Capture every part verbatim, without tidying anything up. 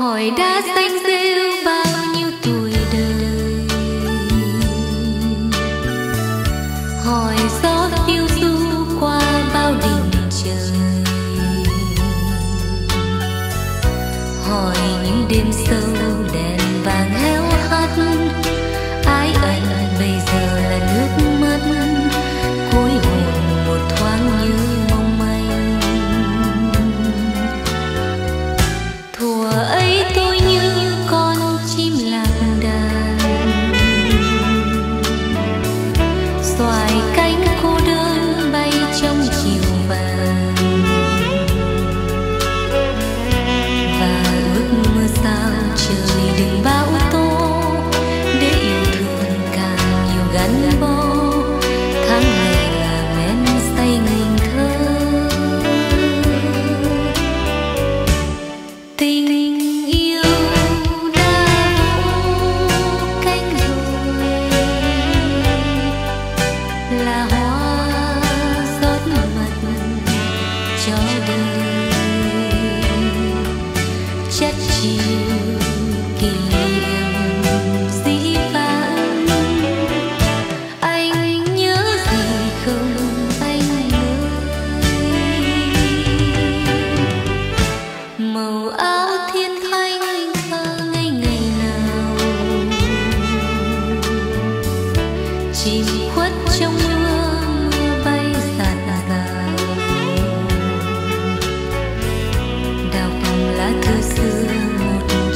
hỏi đã xanh rêu bao nhiêu tuổi đời, hỏi gió phiêu du qua bao đỉnh trời, hỏi những đêm sâu đèn vàng héo hắt, ái ân bây giờ là nước mắt, cuối hồn một thoáng như mong manh. Thuở ấy tôi như con chim lạc đàn, xoài cánh cô đơn bay trong chiều vàng, và ước mơ sao trời đừng bão tố, để yêu thương càng nhiều gắn bó. Tháng ngày là men say ngây thơ, tình yêu đã vỗ cánh rồi, là hoa rót mật cho đời, chất chiều kỷ niệm dĩ vãng. Anh nhớ gì không anh ơi, màu áo thiên thanh thơ ngây ngày nào, chìm khuất trong mưa mưa bay rạt rào, đọc lá thư xưa một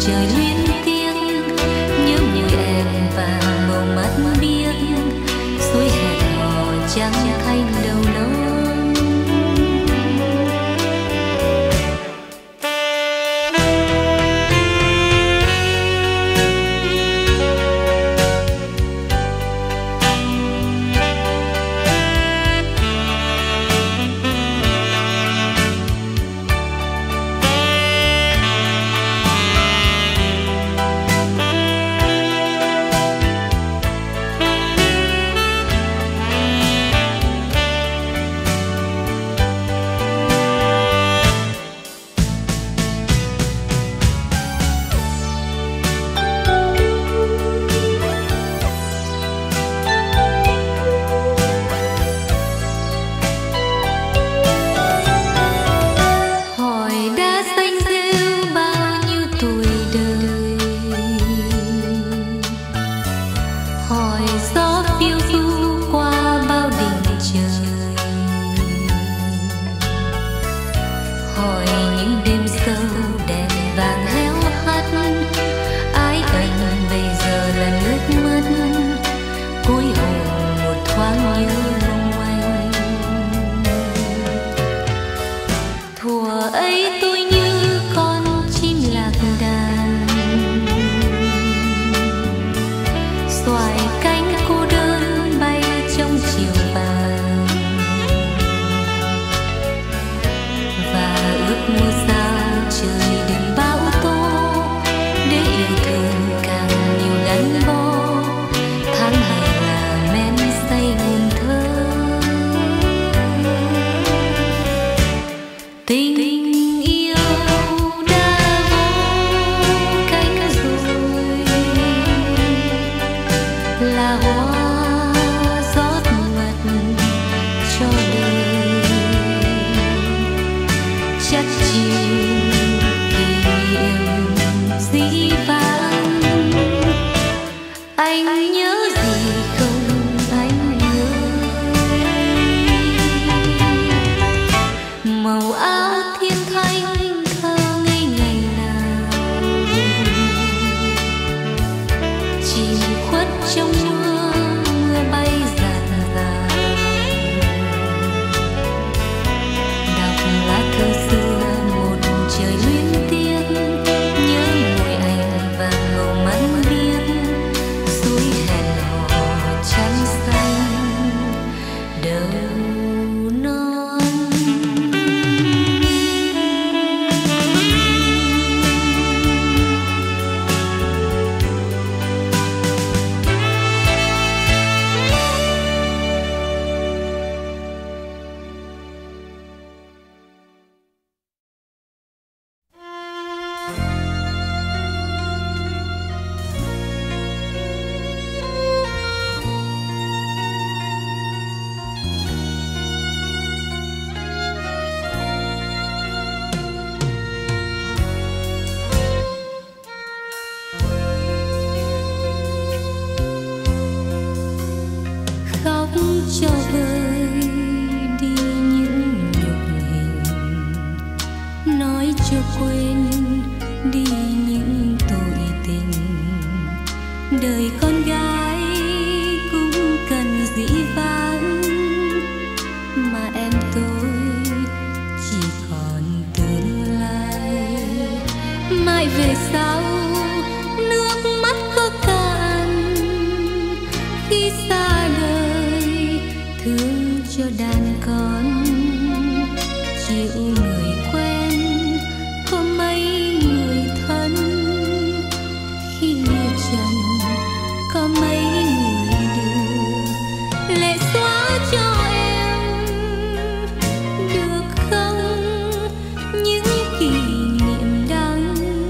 đời con gái cũng cần dĩ vãng, mà em tôi chỉ còn tương lai. Mãi về sau nước mắt có cạn, khi xa đời thương cho đàn con. Chịu người quen có mấy người thân, khi lìa trần có mấy người đưa lệ xóa cho em, được không những kỷ niệm đắng,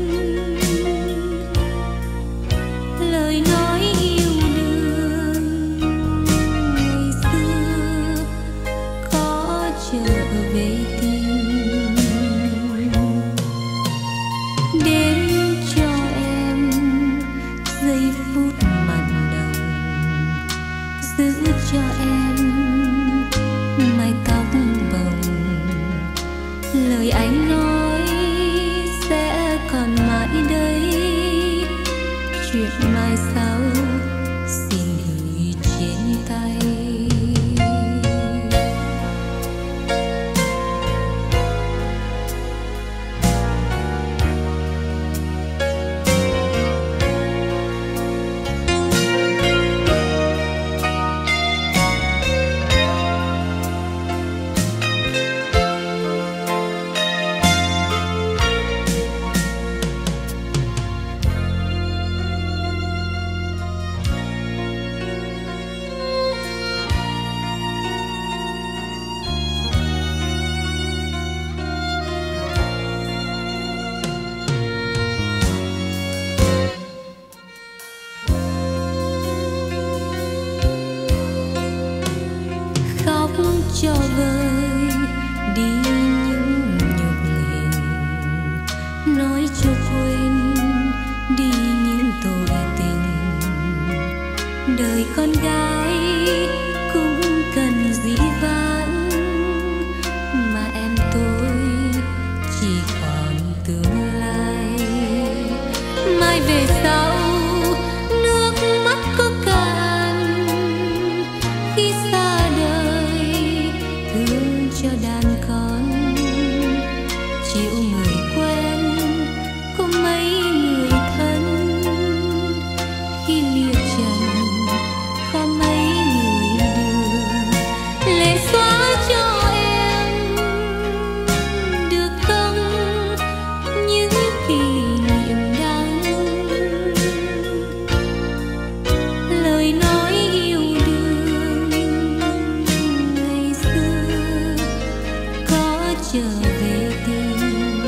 lời nói yêu đương ngày xưa có trở về tim. Đêm cho em giây phút mặn nồng, giữ cho em mái tóc bồng. Lời anh nói sẽ còn mãi đây, chuyện mai sau xin gửi trên tay. Cho vơi đi những nhục hình, nói cho quên đi những tội tình. Đời con gái cũng cần dĩ vãng, mà em tôi chỉ còn tương lai. Mai về sau nước mắt có cạn, khi xa đời thương cho đàn con. Chịu người quen có mấy người thân, khi lìa trần có mấy người đưa lệ xóa cho em, được không những kỷ niệm đắng, lời nói yêu đương ngày xưa có trở về tim.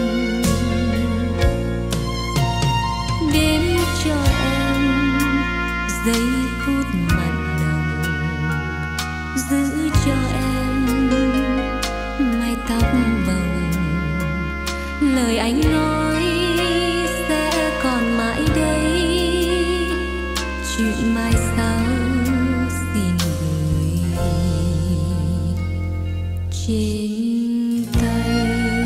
Đêm cho em giây phút mặn nồng, giữ cho em mái tóc bồng. Lời anh nói sẽ còn mãi đây, chuyện mai sau xin gửi trên tay.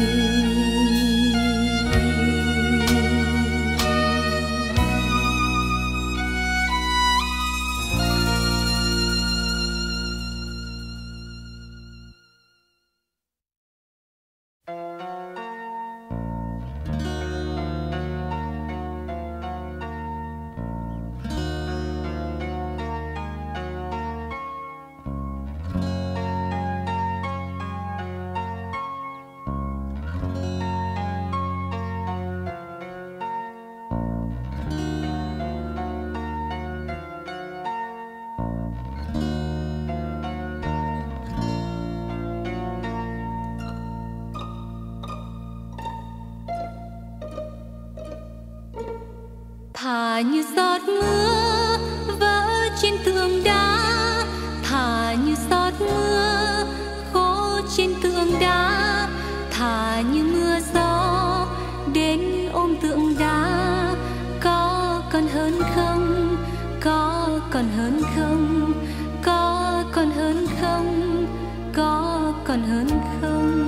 Thả như giọt mưa vỡ trên tường đá, thả như giọt mưa khô trên tường đá, thả như mưa gió đến ôm tượng đá. Có còn hơn không, có còn hơn không, có còn hơn không, có còn hơn không.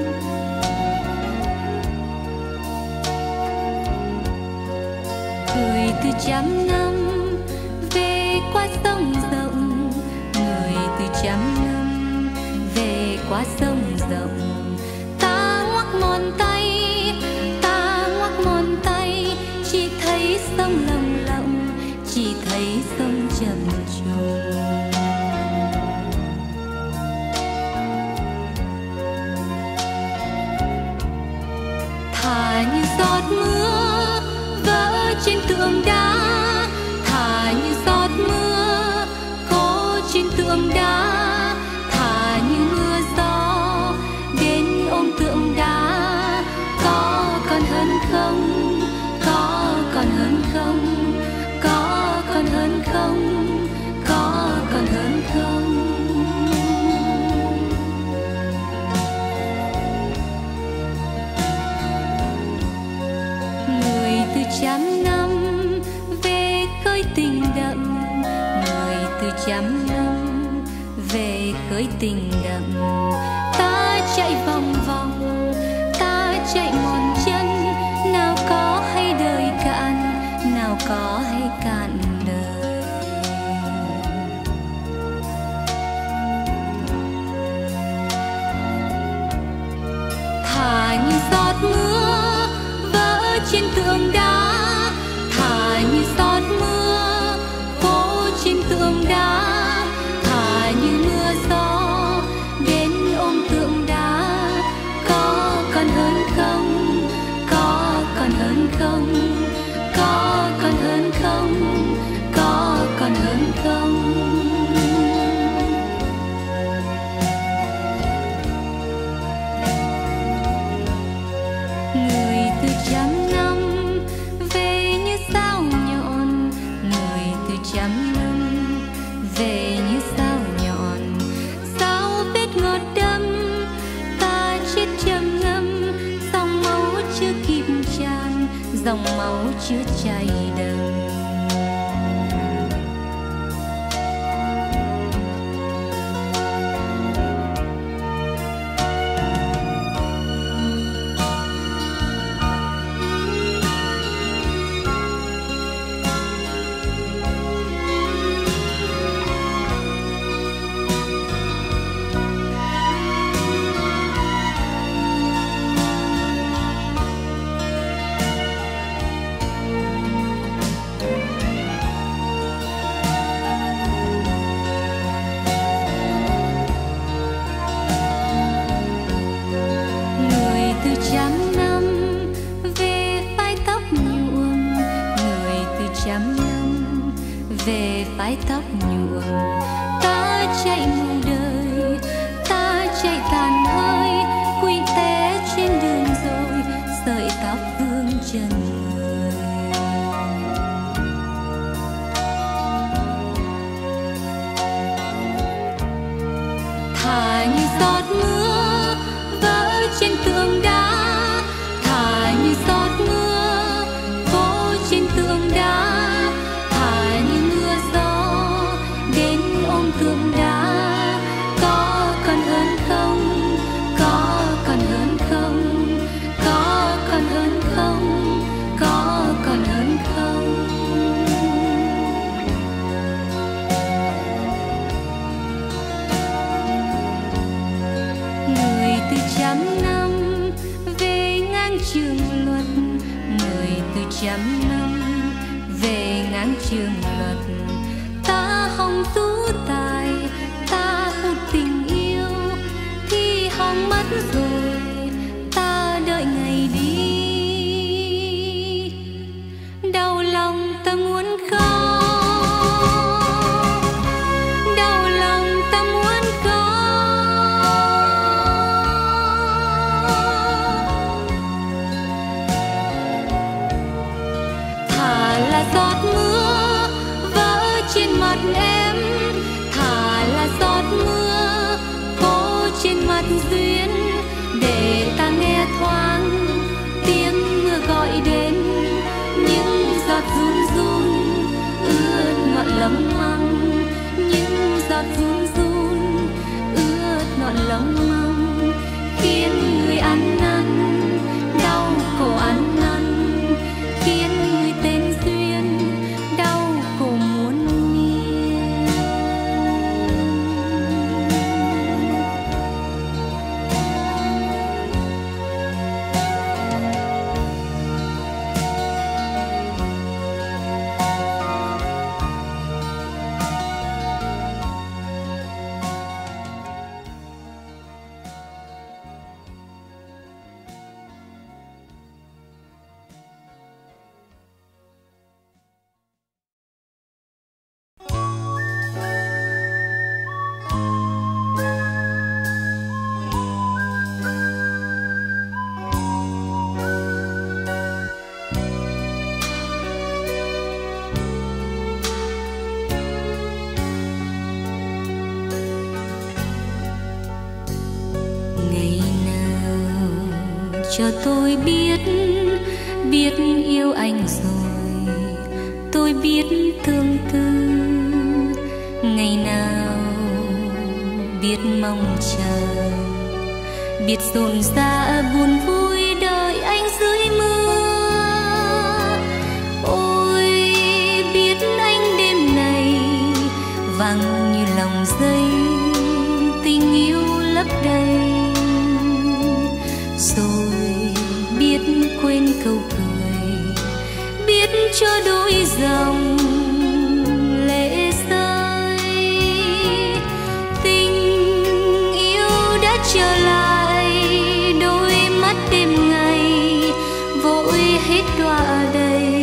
Cười từ trăm năm về qua sông rộng, người từ trăm năm về qua sông rộng. Ta ngoắc ngón tay, ta ngoắc ngón tay, chỉ thấy sông lồng lộng, chỉ thấy sông trầm trồ. Thả như giọt mưa vỡ trên tượng đá, thả như giọt mưa khô trên tượng đá, thả như mưa gió đến ôm tượng đá. Có còn hơn không, có còn hơn không, có còn hơn không, có còn hơn không. Trăm năm về khơi tình đậm, người từ trăm năm về khơi tình đậm. Ta chạy vòng vòng, ta chạy mòn chân, nào có hay đời cạn, nào có hay cạn đời. Thả như giọt mưa vỡ trên tượng đá, thả như giọt mưa khô trên tượng đá, thả như mưa gió đến ôm tượng đá. Có còn hơn không, có còn hơn không, có còn hơn không, có còn hơn không. Người từ trăm năm về như sao nhọn, người từ trăm năm về như sao nhọn. Sao vết ngọt đâm, ta chết trầm ngâm, dòng máu chưa kịp tràn, dòng máu chưa chảy đầm. Về mái tóc nhuộm, ta chạy mù đời, ta chạy tàn hơi, quỳ té trên đường rồi, sợi tóc vương trần người. Thả như giọt mưa vỡ trên tượng đá, thả như giọt mưa khô trên tượng đá, tượng đá. Có còn hơn không, có còn hơn không, có còn hơn không, có còn hơn không. Người từ trăm năm về ngang trường luật, người từ trăm năm về ngang trường luật. Ta hồng tú tài, ta hút tình yêu thì hỏng mất rồi, ta đợi ngày đi. Đau lòng ta muốn khóc, đau lòng ta muốn khóc. Thả là giọt mưa vỡ trên mặt em, thả là giọt mưa khô trên mặt duyên, để ta nghe thoáng tiếng mưa gọi đến. Những giọt run run ướt ngọn lấm măng, những giọt run run ướt ngọn lấm măng, khiến người ăn năn đau khổ ăn năn, khiến người tên duyên cho tôi biết, biết yêu anh rồi tôi biết tương tư. Ngày nào biết mong chờ, biết rộn rã buồn vui đợi anh dưới mưa. Ôi biết anh đêm này vắng như lòng dây, tình yêu lấp đầy. Rồi biết quên câu cười, biết cho đôi dòng lệ rơi. Tình yêu đã trở lại, đôi mắt đêm ngày vội hết đọa đầy.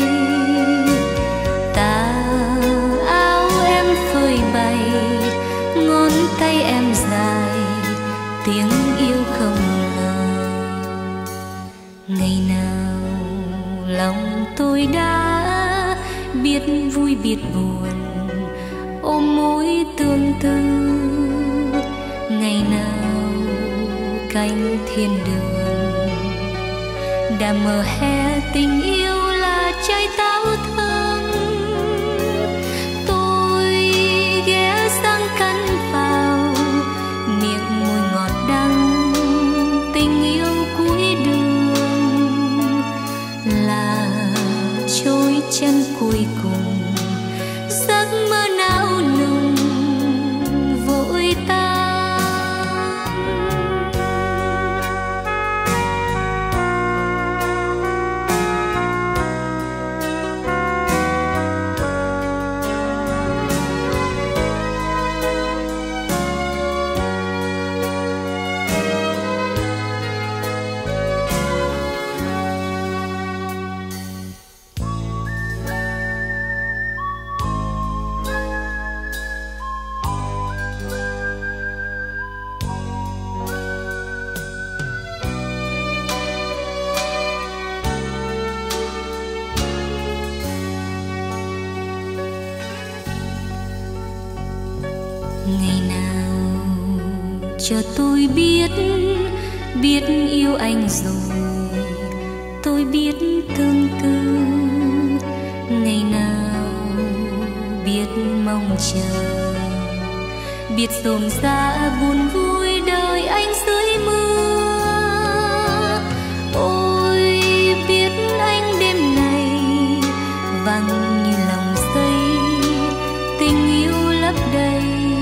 Tà áo em phơi bày, ngón tay em dài, tiếng yêu không lời. Ngày nào lòng tôi đã biết vui biết buồn, ôm mối tương tư. Ngày nào cánh thiên đường đã mở hé tình yêu là trái táo thơm. Tôi ghé sang cắn vào miệng môi ngọt đắng, tình yêu cuối đường là trôi chân cuối cùng. Giấc mơ não nùng vội tan. Ngày nào cho tôi biết, biết yêu anh rồi tôi biết tương tư. Ngày nào biết mong chờ, biết rộn rã buồn vui đợi anh dưới mưa. Ôi biết anh đêm này vắng như lòng dây, tình yêu lấp đầy.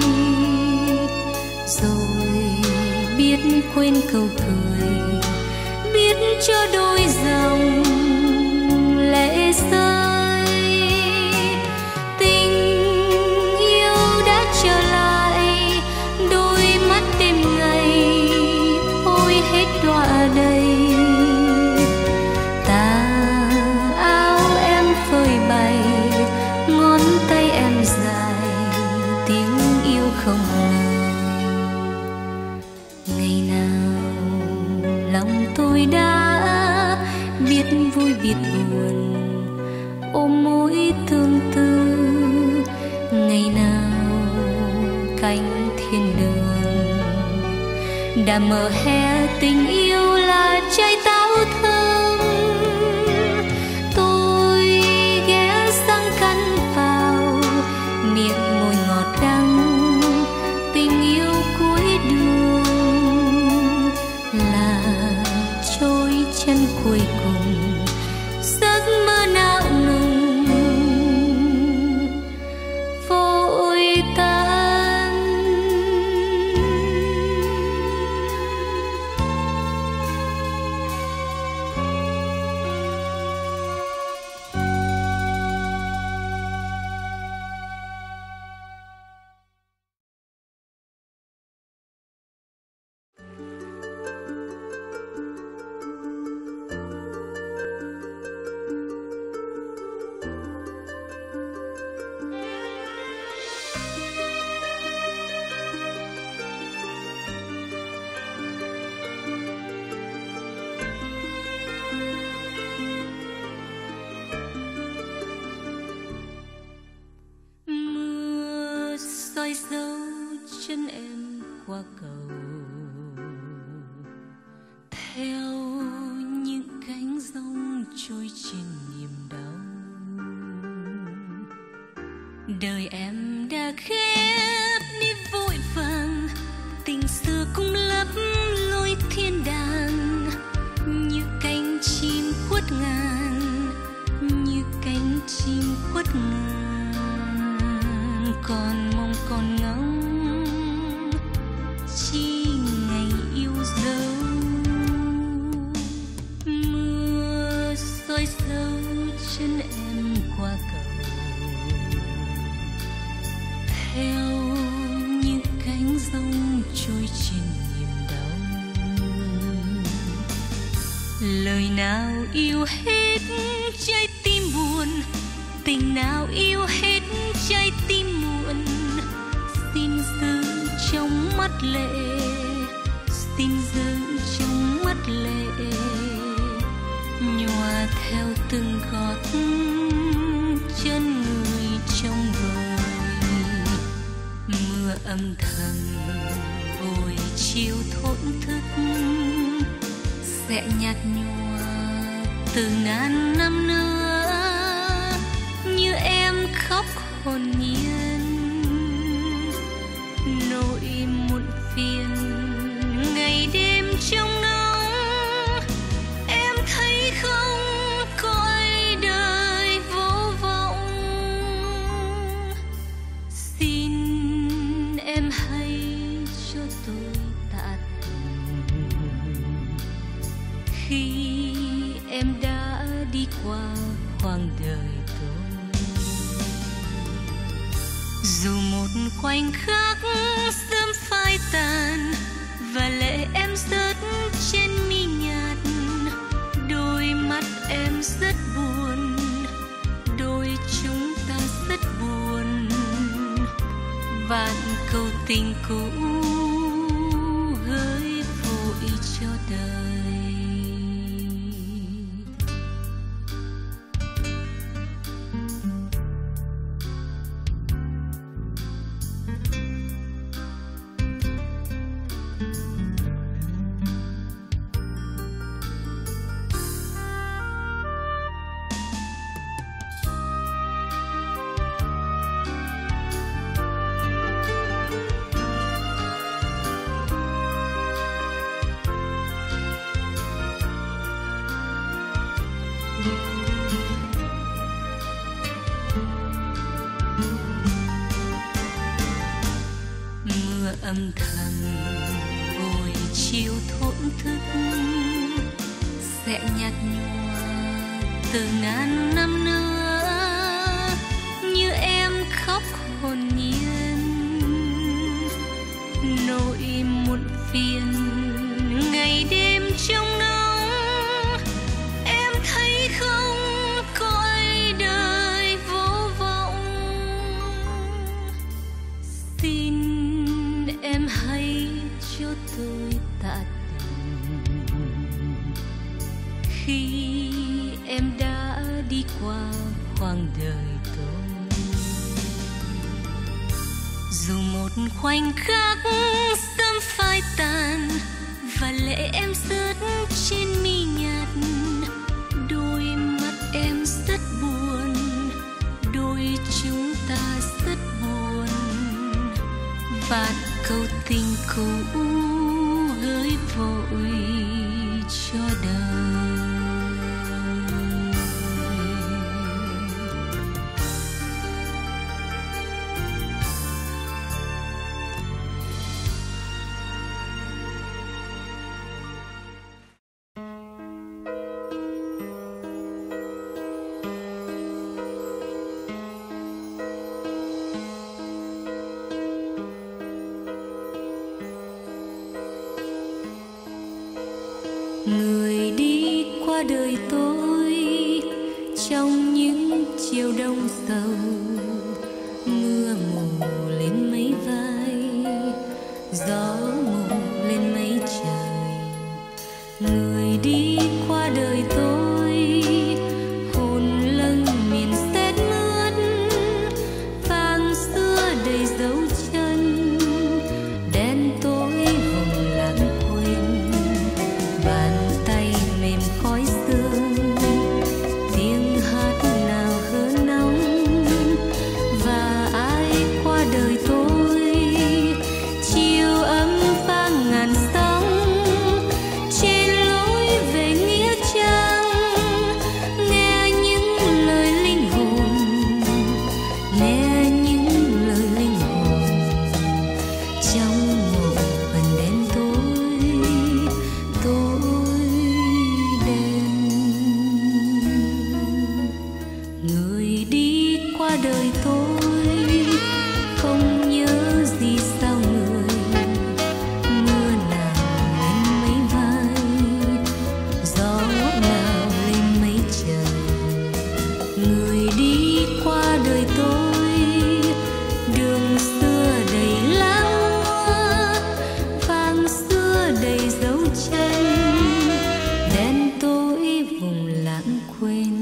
Rồi biết quên câu cười, biết cho đôi dòng lệ rơi. Tình yêu đã trở lại, đôi mắt đêm ngày ôi hết đọa đầy. Tà áo em phơi bày, ngón tay em dài, tiếng yêu không lời. Ngày nào lòng tôi đã biết vui biết buồn, ôm mối tương tư. Ngày nào cánh thiên đường đã mở hé tình yêu là trái táo thơm. Tôi ghé sang cắn vào miệng môi ngọt đắng, tình yêu cuối đường là trôi chân cuối cùng. Giấc mơ não nùng vội tan. Soi dấu chân em qua cầu, theo trôi trên niềm đau. Đời em đã khép đi vội vàng, tình xưa cũng lấp lối thiên đàng, như cánh chim khuất ngàn, như cánh chim khuất ngàn. Còn mong còn ngóng chi ngày yêu dấu. Mưa xối sâu chân em qua cầu, theo những cánh giông trôi trên niềm đau. Lời nào yêu hết trái tim buồn, tình nào yêu hết trái tim muộn. Xin giữ trong mắt lệ, xin giữ trong mắt lệ, nhòa theo từng gót chân người trong vời. Mưa âm thầm buổi chiều thổn thức, sẽ nhạt nhòa từ ngàn năm nữa, như em khóc hồn nhiên. Nỗi muộn phiền ngày đêm trong nắng, em thấy không cõi đời vô vọng. Xin em hãy cho tôi tạ tình khi em đã đi qua khoảng đời tôi. Dù một khoảnh khắc sớm phai tàn và lệ em rớt trên mi nhạt, đôi mắt em rất buồn, đôi chúng ta rất buồn. Vạn câu tình cũ gửi vội cho đời. Âm thầm buổi chiều thổn thức, sẽ nhạt nhòa từ ngàn năm nữa, như em khóc hồn nhiên. Nỗi muộn phiền ngày đêm trong nắng, em thấy không cõi đời vô vọng. Xin em hãy cho tôi tạ tình khi em đã đi qua khoảng đời tôi. Dù một khoảnh khắc sớm phai tàn và lệ em rớt trên mi nhạt, đôi mắt em rất buồn, đôi chúng ta rất buồn. Vạn câu tình cũ gửi vội cho đời. Người đi qua đời tôi trong những chiều đông sầu, mưa mù lên mấy vai, gió mù lên mấy trời. Người đi qua đời tôi hồn lâng miền sét mướt, vàng xưa đầy dấu chân, đen tối vùng lãng quên. Bàn tay mềm khói sương đời tôi không nhớ gì sao người. Mưa nào lên mấy vai, gió nào lên mấy trời. Người đi qua đời tôi, đường xưa đầy lá hoa, vàng xưa đầy dấu chân, đen tối vùng lãng quên.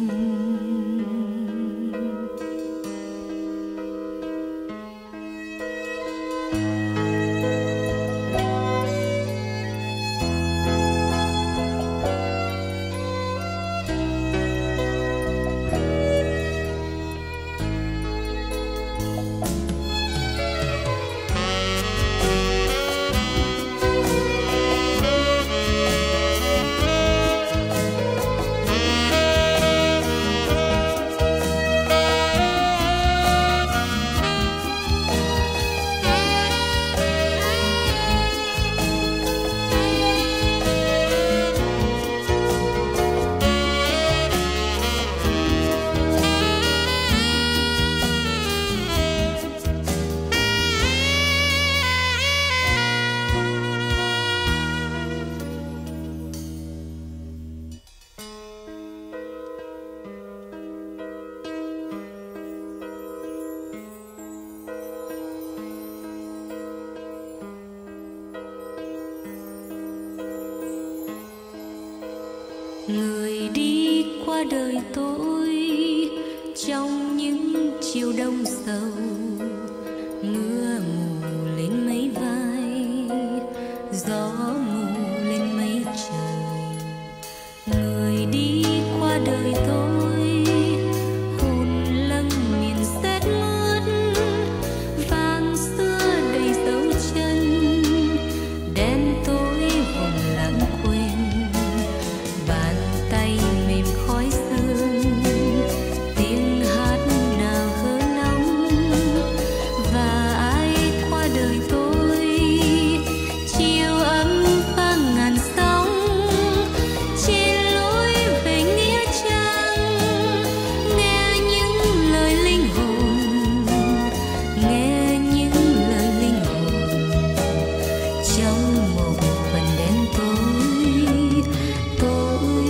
Người đi qua đời tôi trong những chiều đông sầu, mưa mù lên mấy vai, gió mù lên mấy trời. Người đi qua đời tôi, hồn lâng miền rét mướt, vàng xưa đầy dấu chân, đen tối vùng lãng quên. Bàn tay mềm khói sương, tiếng hát nào hơ nóng, và ai qua đời tôi, chiều ấm pha ngàn sóng, trên lối về nghĩa trang. Nghe những lời linh hồn, nghe những lời linh hồn, trong một phần đen tối, tối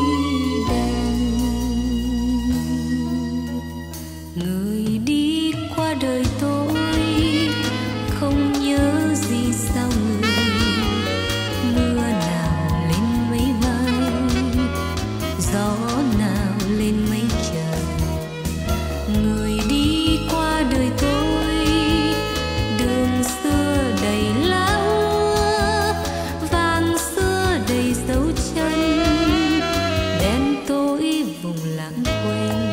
đen. Người đi qua đời tôi không nhớ gì sao người. Mưa nào lên mấy vai, gió nào lên mấy trời. Người đi qua đời tôi, đường xưa đầy lá úa, vàng xưa đầy dấu chân, đen tối vùng lãng quên.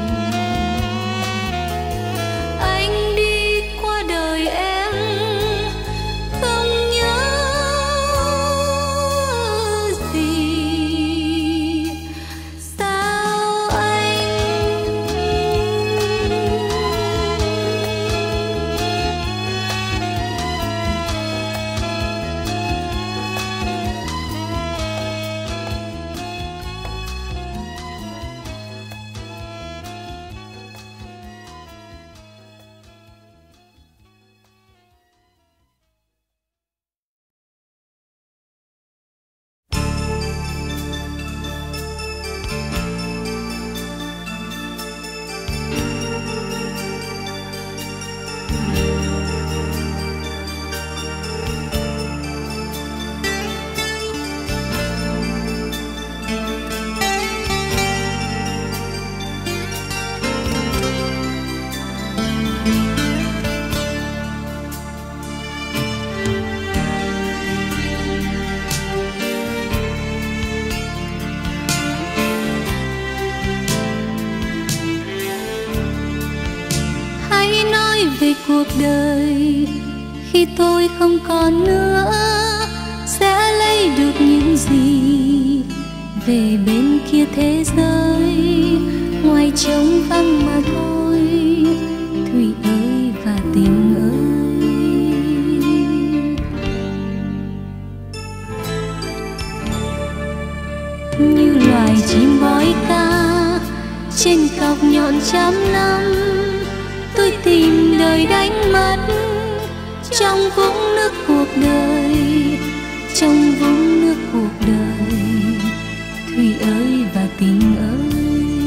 Anh đi qua đời em không nhớ gì sao anh. Hãy nói về cuộc đời khi tôi không còn nữa, sẽ lấy được những gì về bên kia thế giới, ngoài trống vắng mà thôi. Thủy ơi và tình ơi, như loài chim bói ca trên cọc nhọn trăm năm, tôi tìm đời đánh mất trong vũng nước cuộc đời, trong vũng nước cuộc đời. Thủy ơi và tình ơi,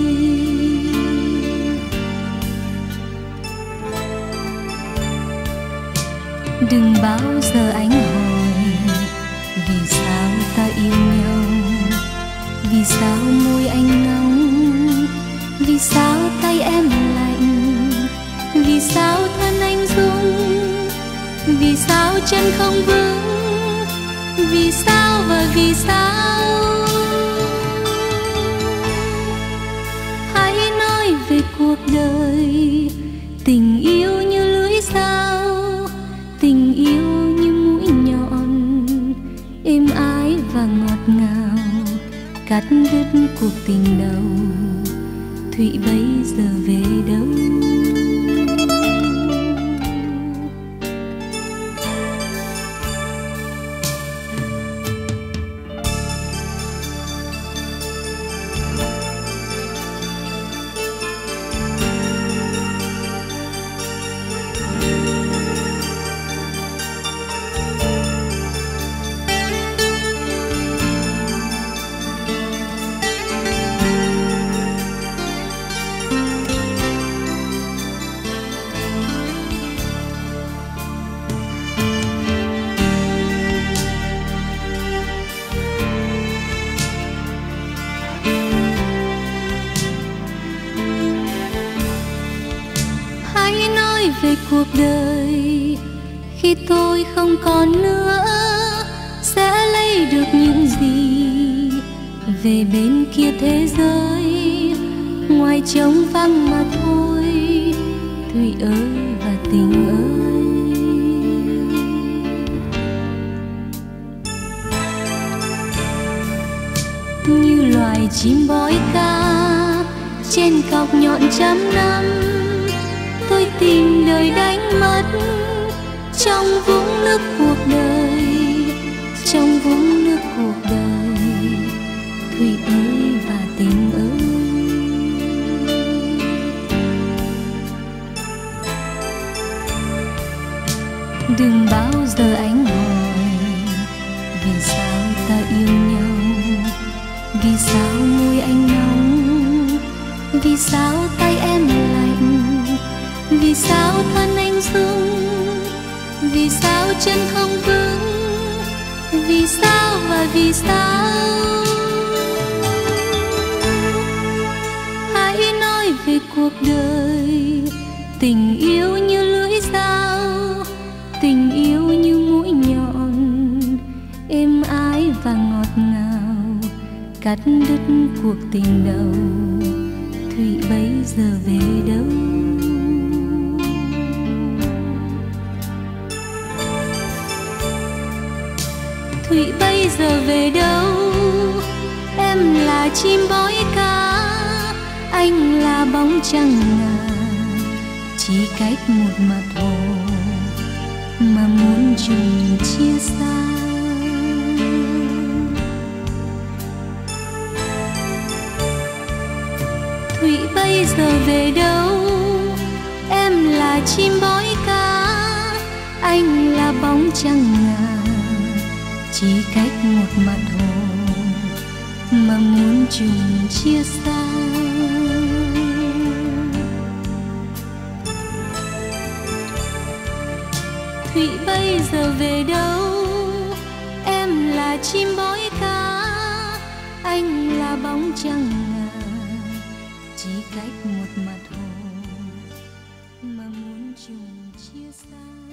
đừng bao giờ anh hỏi vì sao ta yêu nhau, vì sao môi anh nóng, vì sao tay em lạnh, vì sao thân anh run, vì sao chân không vững, vì sao và vì sao. Hãy nói về cuộc đời, tình yêu như lưỡi dao, tình yêu như mũi nhọn, êm ái và ngọt ngào, cắt đứt cuộc tình đầu. Thủy bây giờ về đâu? Về cuộc đời khi tôi không còn nữa, sẽ lấy được những gì về bên kia thế giới, ngoài trống vắng mà thôi. Thủy ơi và tình ơi, như loài chim bói ca trên cọc nhọn trăm năm, tôi tìm đời đánh mất trong vũng nước cuộc đời, trong vũng nước cuộc đời. Thủy ơi và tình ơi, đừng bao giờ anh hỏi vì sao ta yêu nhau, vì sao môi anh nóng, vì sao tay em lạnh, vì sao thân anh run, vì sao chân không vững, vì sao và vì sao. Hãy nói về cuộc đời, tình yêu như lưỡi dao, tình yêu như mũi nhọn, êm ái và ngọt ngào, cắt đứt cuộc tình đầu. Thủy bây giờ về đâu? Thủy bây giờ về đâu? Em là chim bói cá, anh là bóng trăng ngà, chỉ cách một mặt hồ mà muốn chung chia xa. Thủy bây giờ về đâu? Em là chim bói cá, anh là bóng trăng ngà, chỉ cách một mặt hồ mà muốn chung chia xa. Thủy bây giờ về đâu? Em là chim bói cá, anh là bóng trăng ngà, chỉ cách một mặt hồ mà muốn chung chia xa.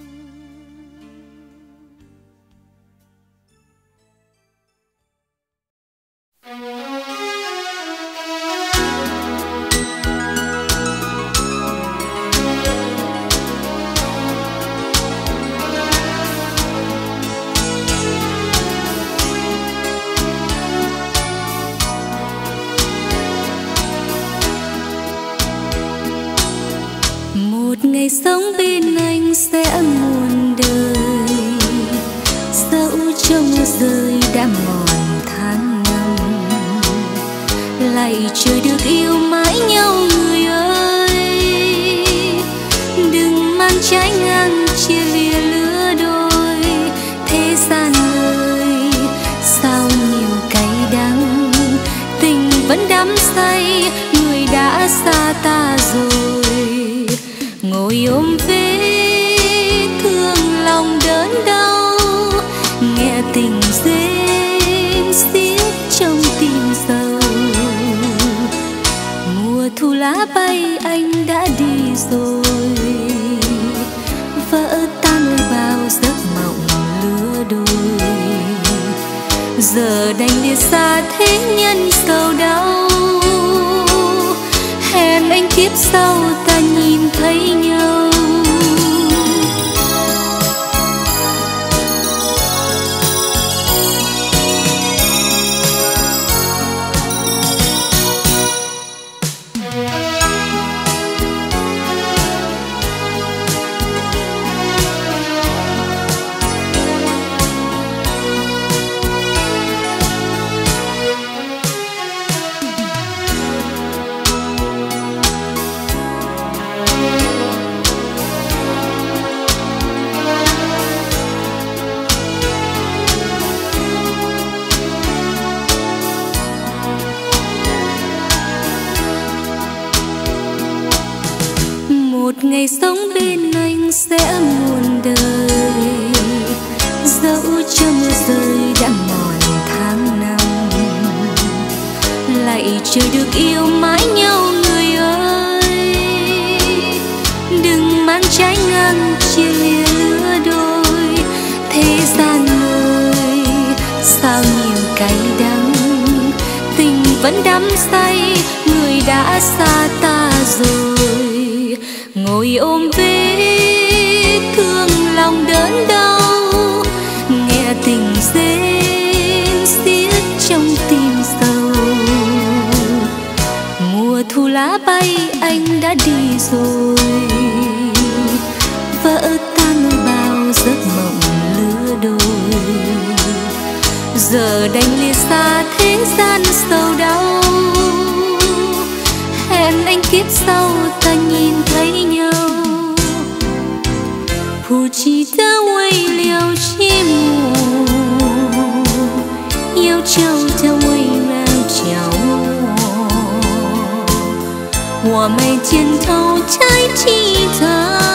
Ngày sống bên anh sẽ muôn đời, dẫu cho mưa rơi đã mòn tháng năm, lại chờ được yêu mãi nhau người ơi. ngồi ôm vết thương lòng đớn đau, nghe tình rên xiết trong tim sầu. Mùa thu lá bay anh đã đi rồi, vỡ tan bao giấc mộng lứa đôi. Giờ đành đi xa thế nhân sầu đau, hẹn anh kiếp sau ta nhìn thấy nhau. Một ngày sống bên anh sẽ muôn đời, dẫu cho mưa rơi đã mòn tháng năm. Lạy trời được yêu mãi nhau người ơi, đừng mang trái ngang chia lìa lứa đôi. Thế gian ơi sao nhiều cay đắng, tình vẫn đắm say, người đã xa ta rồi. Ngồi ôm vết thương lòng đớn đau, nghe tình rên xiết trong tim sầu. Mùa thu lá bay anh đã đi rồi, vỡ tan bao giấc mộng lứa đôi. Giờ đành lìa xa thế gian sầu đau, hẹn anh kiếp sau ta nhìn thấy nhau. 不记得未了寂寞，要找的围绕着我。我没见头才知道，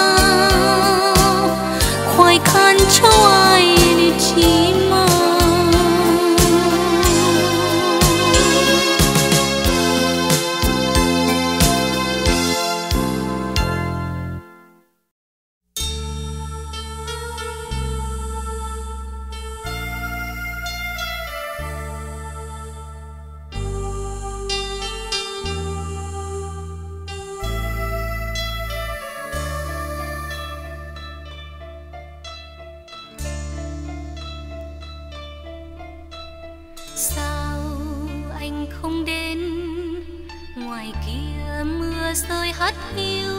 快看出爱的寂寞。Sao anh không đến, ngoài kia mưa rơi hắt hiu.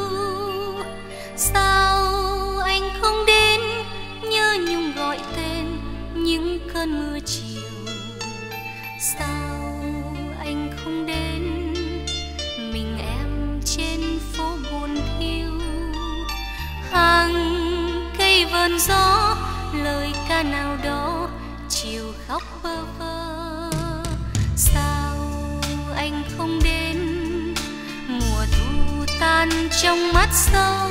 Sao anh không đến, nhớ nhung gọi tên những cơn mưa chiều. Sao anh không đến, mình em trên phố buồn thiêu. Hàng cây vườn gió, lời ca nào đó chiều khóc bơ vơ. Sao anh không đến, mùa thu tan trong mắt sâu.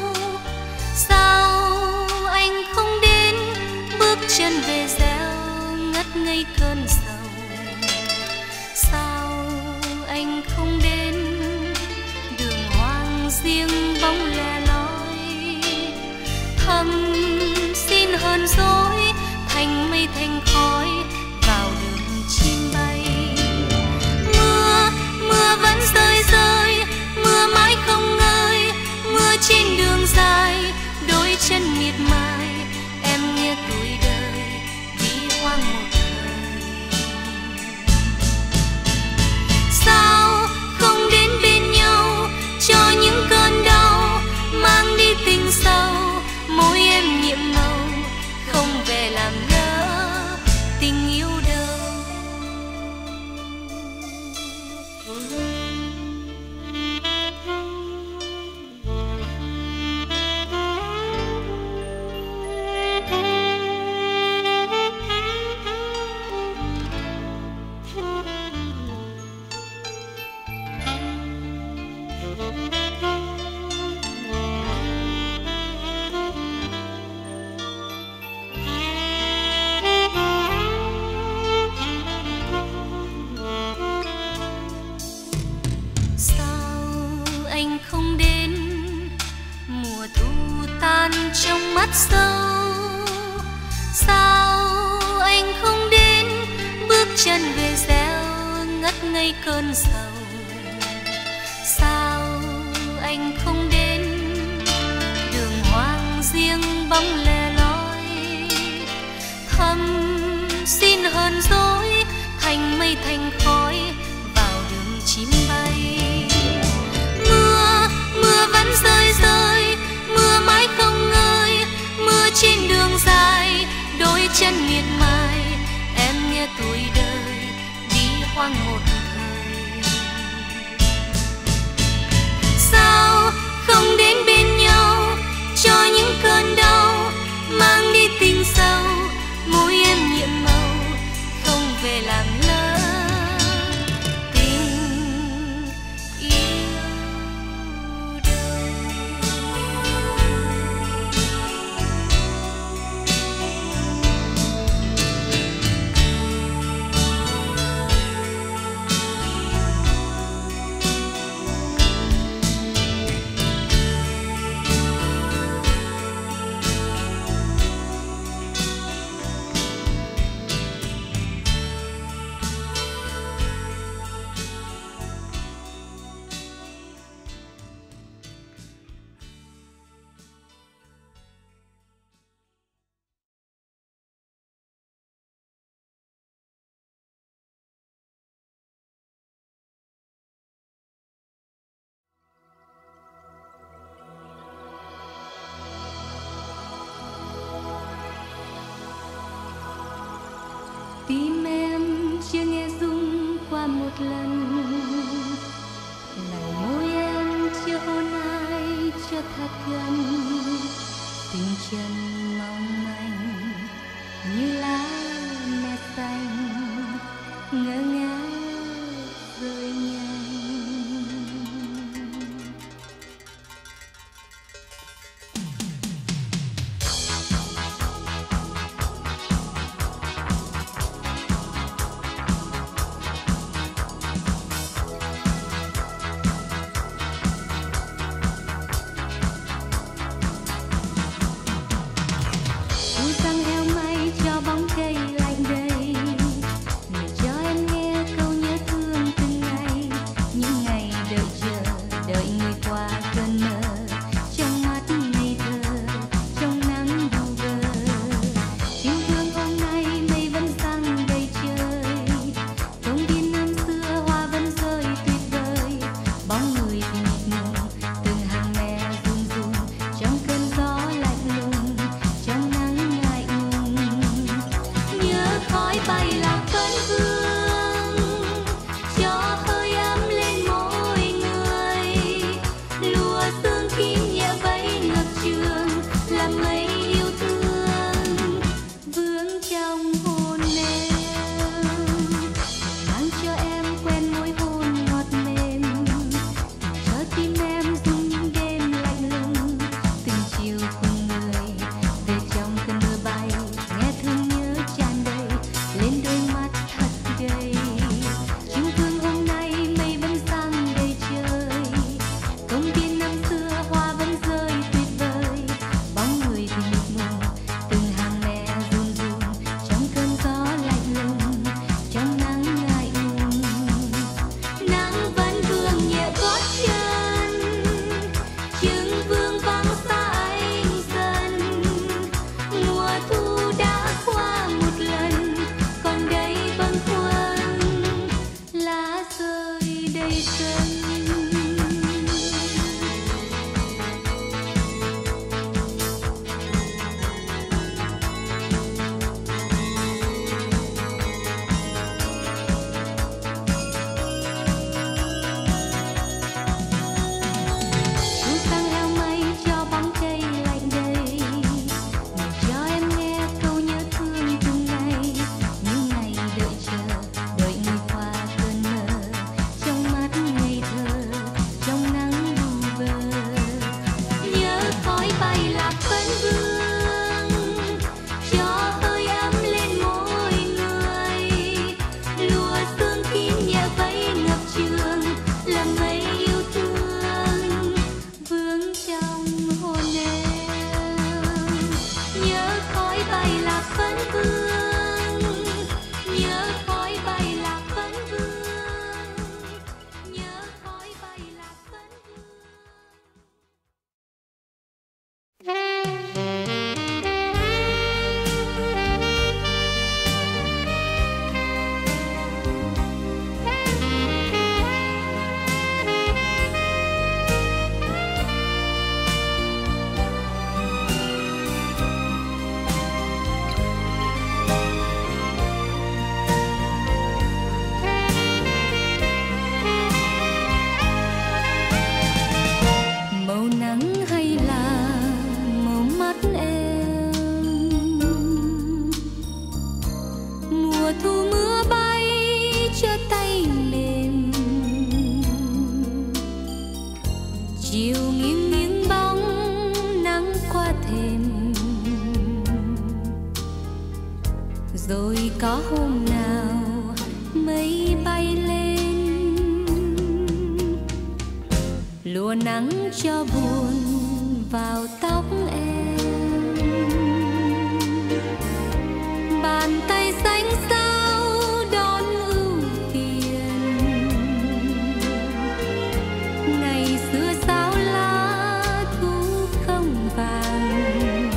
Sao anh không đến, bước chân về gieo ngất ngây cơn sầu. Sao anh không đến, đường hoang riêng bóng lẻ loi. Thầm xin hờn dỗi, thành mây thành khói vào đường chim bay. Mưa, mưa vẫn rơi rơi, mưa mãi không ngơi. Mưa trên đường dài, đôi chân miệt mài. Em nghe tuổi đời đi hoang một thời. Sao không đến bên nhau, cho những cơn đau mang đi tình sâu. Môi em nhiệm màu, không về làm lỡ tình yêu đâu. sâu. Sao anh không đến bước chân về gieo ngất ngây cơn sầu? Sao anh không đến đường hoang riêng bóng lẻ loi? Thầm xin hờn dỗi thành mây thành khói vào đường chim bay. Mưa mưa vẫn rơi rơi, mưa mãi không ngơi, mưa trên đường dài đôi chân miệt mài. Em nghe tuổi đời đi hoang một thời. Sao không đến bên nhau cho những cơn đau mang đi tình sâu? Môi em nhiệm màu không về làm lỡ tình yêu đời. Tim em chưa nghe rung qua một lần, làn môi em chưa hôn ai cho thật gần. Tình chân mong manh như lá mẹ xanh ngỡ ngác rơi nhanh. Răng heo may cho bóng cây lạnh đầy, để cho em nghe chiều nghiêng nghiêng bóng nắng qua thềm. Rồi có hôm nào mây bay lên, lùa nắng cho buồn vào tóc em. Bàn tay xanh xao đón ưu phiền, ngày xưa sao lá thu không vàng,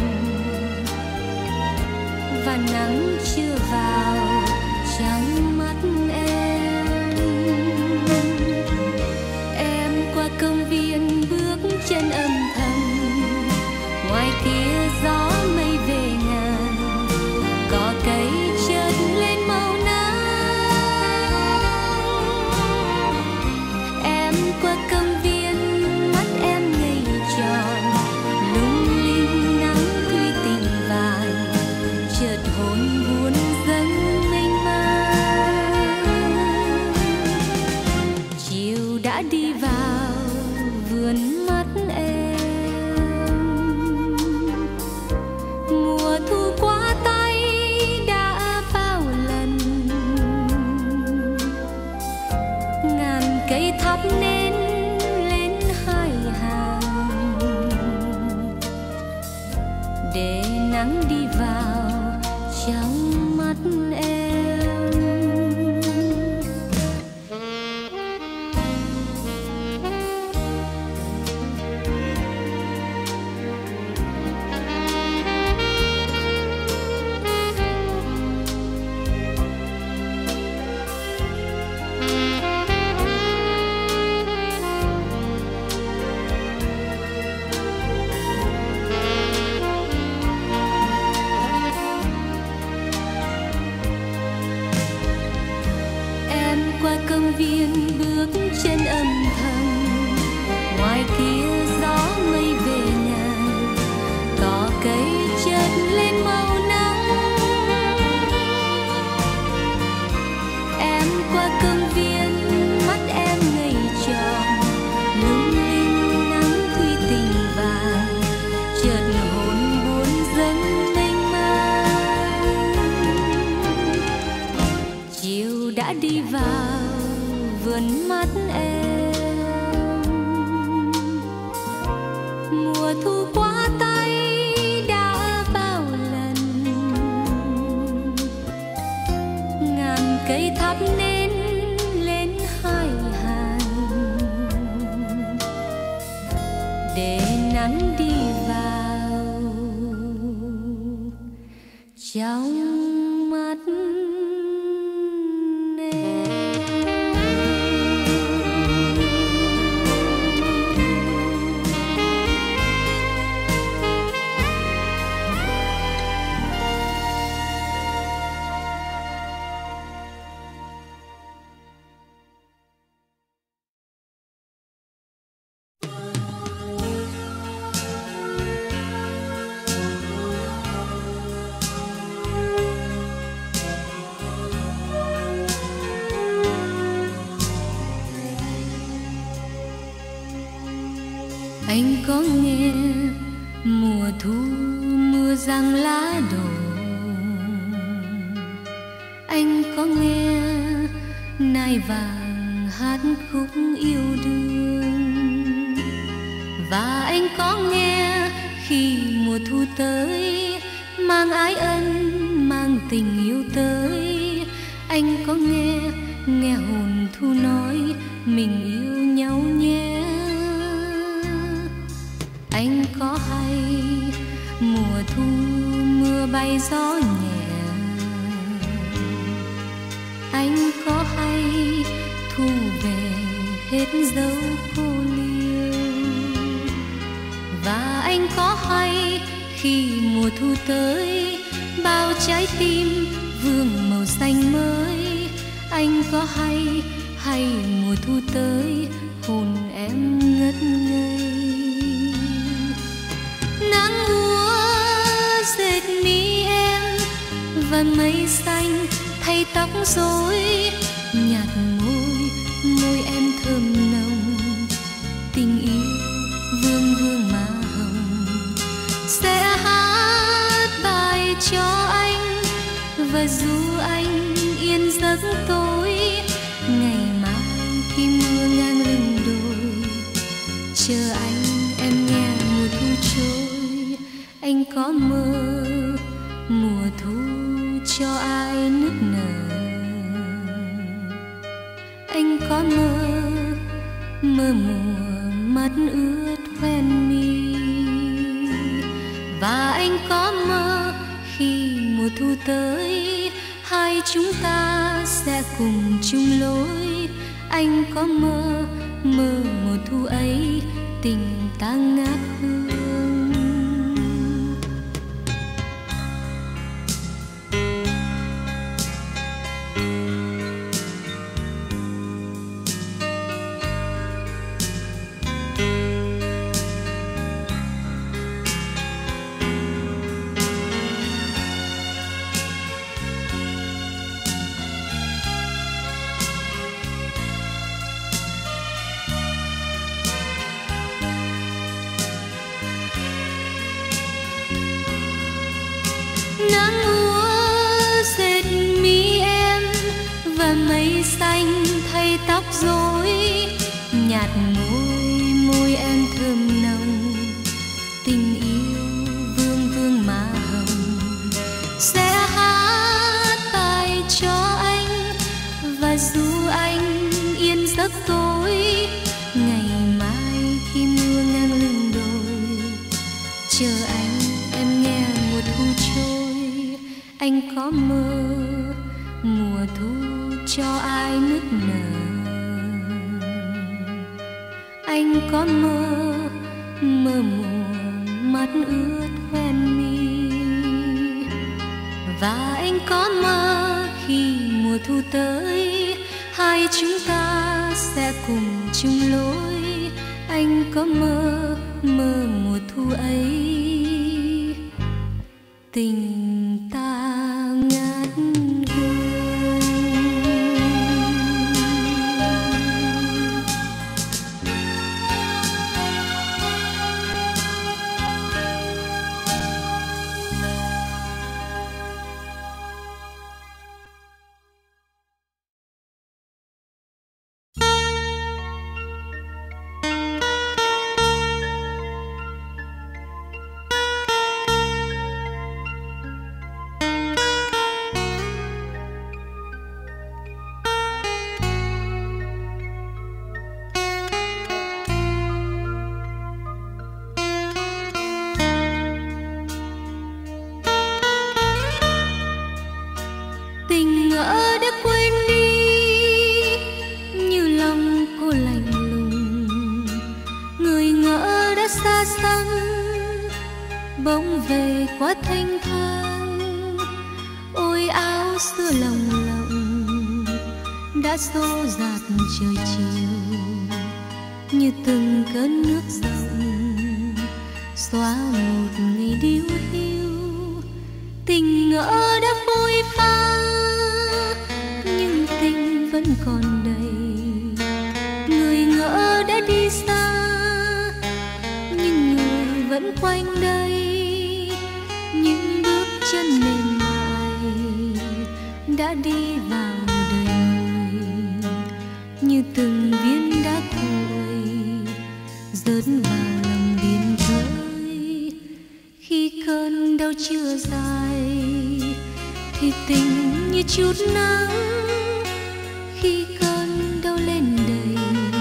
và nắng chưa vào trong mắt em. Em qua công viên bước chân âm thầm, ngoài kia gió mây về ngàn, cỏ cây chợt lên màu nắng. Em qua công viên mắt em ngây tròn, lung linh nắng thủy tình vàng, chợt hồn buồn dâng mênh mang. Chiều đã đi vào vườn mắt em, mùa thu qua tay đã bao lần, ngàn cây thắp nến lên hai hàng, để nắng đi vào trong mắt em. Qua công viên bước chân âm thầm, ngoài kia gió mây về ngàn, cỏ cây chợt lên màu nắng. Em qua công viên mắt em ngây tròn, lung linh nắng thủy tình vàng, chợt hồn buồn dâng mênh mang. Chiều đã đi vào vườn mắt em, mùa thu qua tay đã bao lần, ngàn cây thắp nến lên hai hàng, để nắng đi vào trong mắt em. Anh có nghe mùa thu mưa giăng lá đổ, anh có nghe nai vàng hát khúc yêu đương, và anh có nghe khi mùa thu tới mang ái ân mang tình yêu tới. Anh có nghe nghe hồn thu nói mình yêu nhau nhé. Anh có hay mùa thu mưa bay gió nhẹ, anh có hay thu về hết dấu cô liêu, và anh có hay khi mùa thu tới bao trái tim vương màu xanh mới. Anh có hay hay mùa thu tới hồn em ngất ngây. Nắng úa dệt mi em và mây xanh thay tóc rối, nhạt môi môi em thơm nồng, tình yêu và dù anh yên giấc tối, ngày mai khi mưa ngang lưng đồi, chờ anh em nghe mùa thu trôi. Anh có mơ mùa thu cho ai nức nở, anh có mơ mơ mùa mắt ướt hoen mi, và anh có mơ khi mùa thu tới hai chúng ta sẽ cùng chung lối. Anh có mơ mơ mùa thu ấy tình ta ngát hương. Nắng úa dệt mi em và mây xanh thay tóc rối, nhạt môi môi em thơm nồng, tình yêu vương vương má hồng. Sẽ hát bài cho anh và dù anh yên giấc tối, ngày mai khi mưa ngang lưng đồi, chờ anh em nghe mùa thu trôi. Anh có mơ mùa thu cho ai nức nở, anh có mơ mơ mùa mắt ướt hoen mi, và anh có mơ khi mùa thu tới hai chúng ta sẽ cùng chung lối. Anh có mơ mơ mùa thu ấy tình ta ngát hương. Tình ngỡ đã quên đi như lòng cô lạnh lùng, người ngỡ đã xa xăm bỗng về quá thanh thang. Ôi áo xưa lồng lộng đã xô dạt trời chiều, như từng cơn nước rộng xóa một ngày điêu hiu. Tình ngỡ đã phôi pha nhưng tình vẫn còn đầy, người ngỡ đã đi xa nhưng người vẫn quanh đây. Những bước chân mềm mại đã đi vào đời người, như từng viên đá cuội rớt vào lòng biển khơi. Khi cơn đau chưa dài thì tình như chút nắng, khi cơn đau lên đầy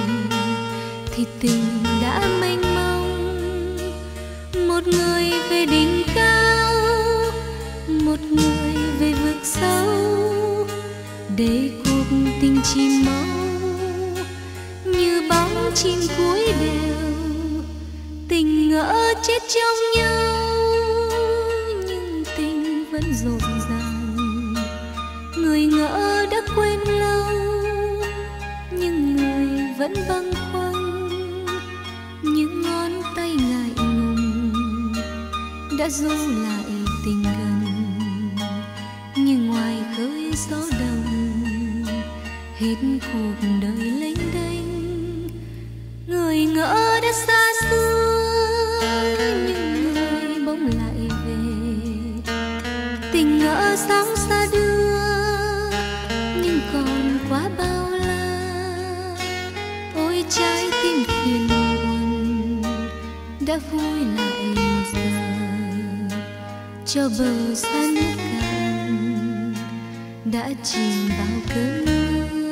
thì tình đã mênh mông. Một người về đỉnh cao, một người về vực sâu, để cuộc tình chìm mau như bóng chim cuối đều. Tình ngỡ chết trong nhau nhưng tình vẫn rộn ràng, người ngỡ đã quên lâu nhưng người vẫn bâng khuâng. Những ngón tay ngại ngùng đã ru lại tình gần, như ngoài khơi gió đông hết cuộc đời lênh đênh. Người ngỡ đã xa xưa nhưng người bỗng lại về, tình ngỡ sóng xa đưa đã vui lại một giờ cho bờ xa nước cạn đã chìm vào cơn mưa.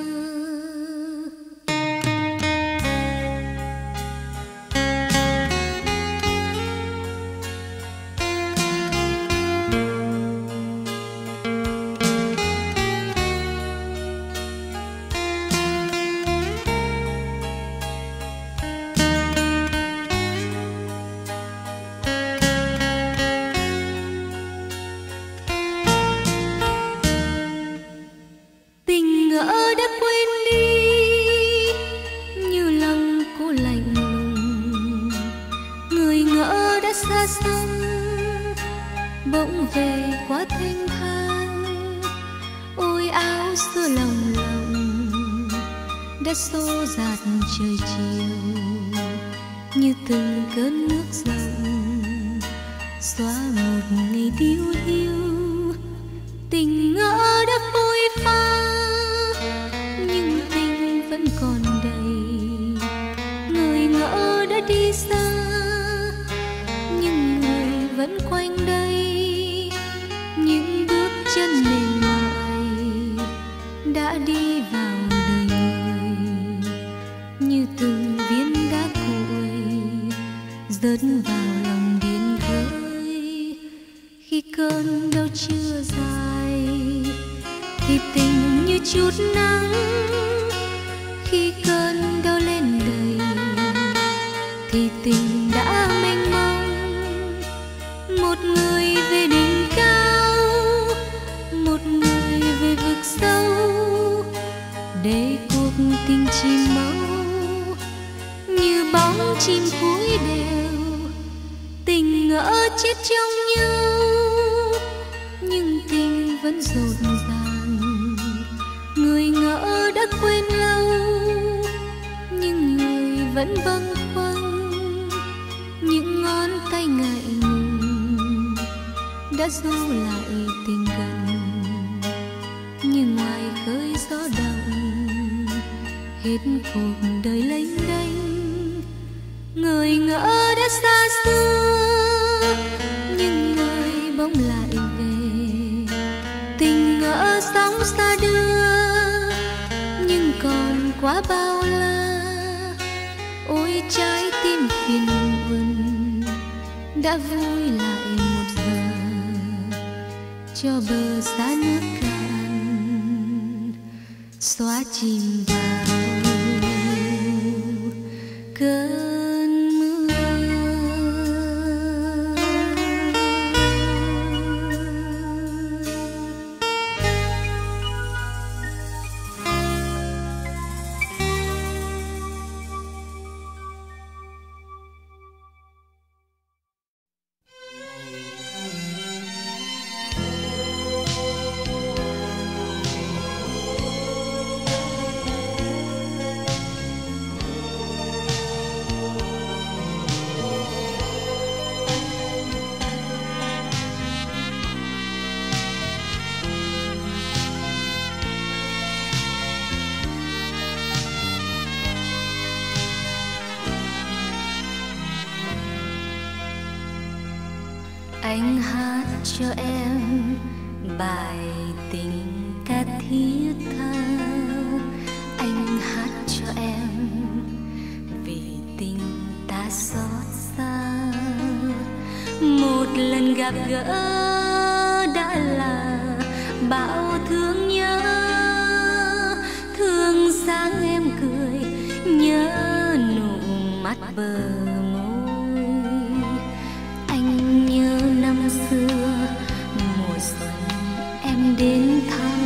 Xa xăm bỗng về quá thanh thang, ôi áo xưa lồng lộng đã xô dạt trời chiều như từng cơn nước dòng xóa một ngày điêu hiu. Tình ngỡ đã phôi pha nhưng tình vẫn còn đầy, người ngỡ đã đi xa vẫn quanh đây. Những bước chân mềm mại đã đi vào đời người như từng viên đá cuội rớt vào lòng điên khơi. Khi cơn đau chưa dài thì tình như chút nắng, khi cơn đau lên đầy thì tình đã mênh mông. Một người về đỉnh cao, một người về vực sâu, để cuộc tình chìm máu như bóng chim cúi đều. Tình ngỡ chết trong nhau nhưng tình vẫn rộn ràng, người ngỡ đã quên lâu nhưng người vẫn bâng khuâng. Những ngón tay ngại ngùng đã dấu lại tình gần, nhưng ngoài khơi gió động hết cuộc đời lênh đênh. Người ngỡ đã xa xưa nhưng người bỗng lại về, tình ngỡ sóng xa đưa nhưng còn quá bao la. Ôi trái tim phiền muộn đã vui lại một giờ cho bờ xa nước cạn xóa chìm vào cơn mưa. Anh hát cho em bài tình ca thiết tha, anh hát cho em vì tình ta xót xa. Một lần gặp gỡ đã là bao thương nhớ, thương sáng em cười nhớ nụ mắt bờ môi. Anh nhớ năm xưa mùa xuân em đến thăm,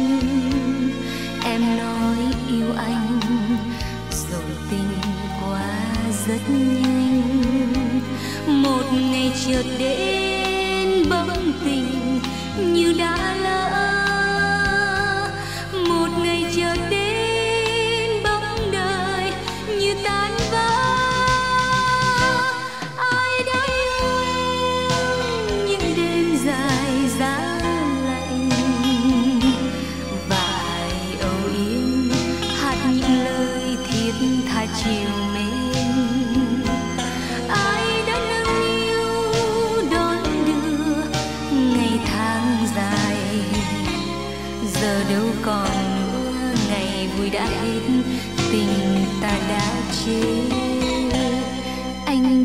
em nói yêu anh rồi tình qua rất nhanh. Một ngày chợt đến bỗng tình như đã lỡ, một ngày chợt đến bỗng đời như tan vỡ. Ai đã yêu những đêm dài giá lạnh, vài âu yếm hát những lời thiết tha chiều mến. Ai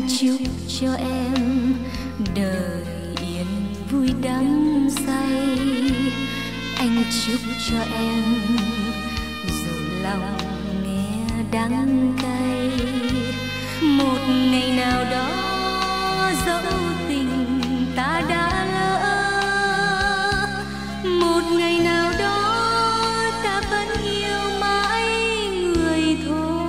chúc cho em đời yên vui đắm say. Anh chúc cho em dù lòng nghe đắng cay. Một ngày nào đó dẫu tình ta đã lỡ, một ngày nào đó ta vẫn yêu mãi người thôi.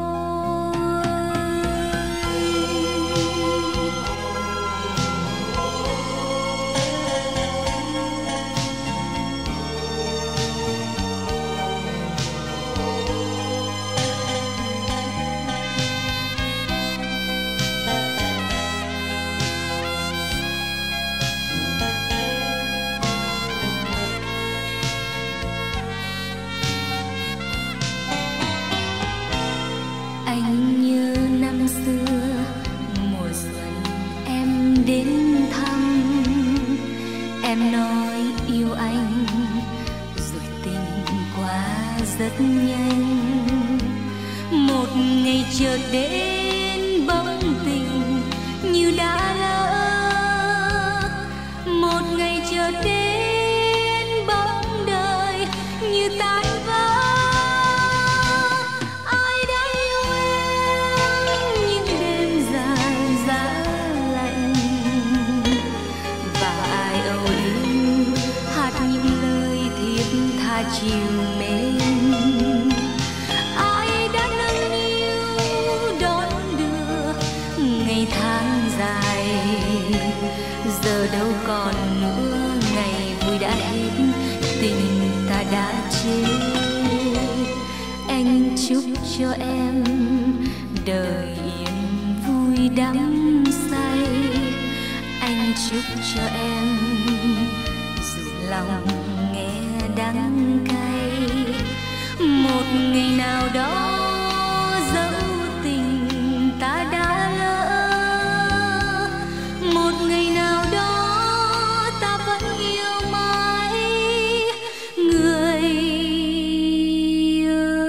Anh nhớ năm xưa mùa xuân em đến thăm, em nói yêu anh rồi tình qua rất nhanh. Một ngày chợt đến bỗng tình như đã lỡ, một ngày chợt đến bỗng đời như tan vỡ. Chiều mến ai đã nâng niu đón đưa ngày tháng dài, giờ đâu còn nữa ngày vui đã hết, tình ta đã chết. Anh chúc cho em đời yên vui đắm say. Anh chúc cho em dù lòng nghe đắng cay, một ngày nào đó dẫu tình ta đã lỡ, một ngày nào đó ta vẫn yêu mãi người ơi.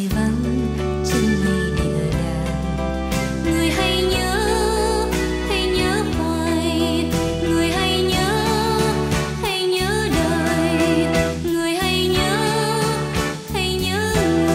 trời vắng chân mây địa đàng. Người hay nhớ, hay nhớ hoài, người hay nhớ, hay nhớ đời, người hay nhớ, hay nhớ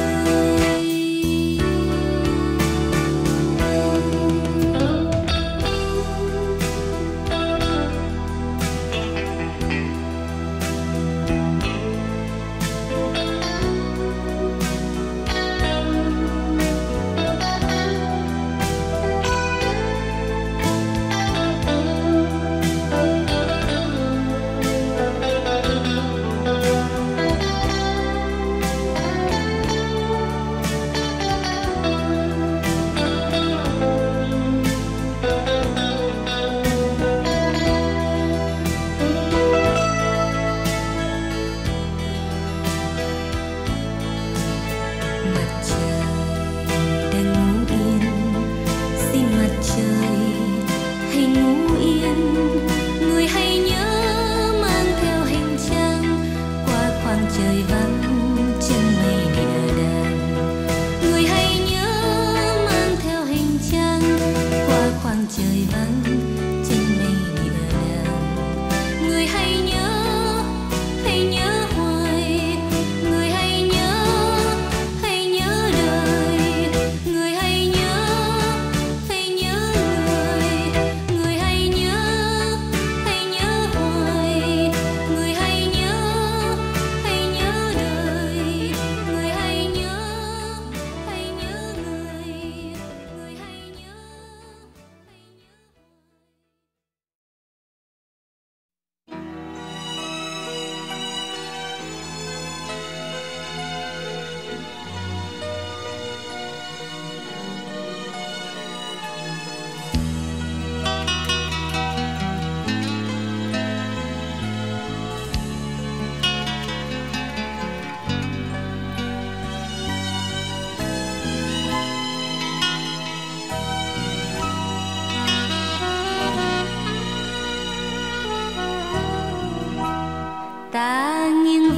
ta nghiêng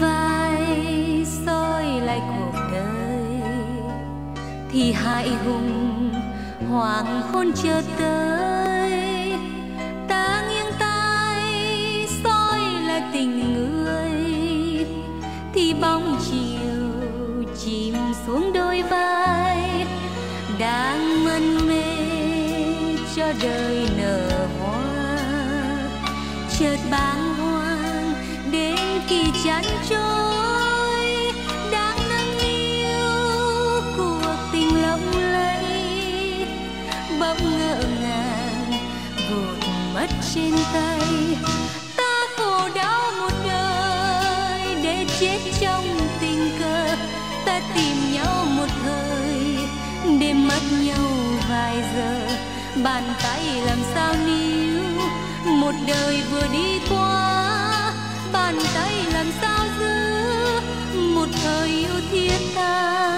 vai soi lại cuộc đời thì hại hùng hoàng hôn chợt tới. Ta nghiêng tai soi lại tình người thì bóng chiều chìm xuống đôi vai. Đang mân mê cho đời nở hoa chợt bàng hoàng đến kỳ chán trôi. Đang nâng niu cuộc tình lộng lẫy bỗng ngỡ ngàng vụt mất trên tay. Ta khổ đau một đời để chết trong tình cờ. Ta tìm nhau một thời để mất nhau vài giờ. Bàn tay làm sao níu một đời vừa đi qua. Bàn tay làm sao giữ một thời yêu thiết tha.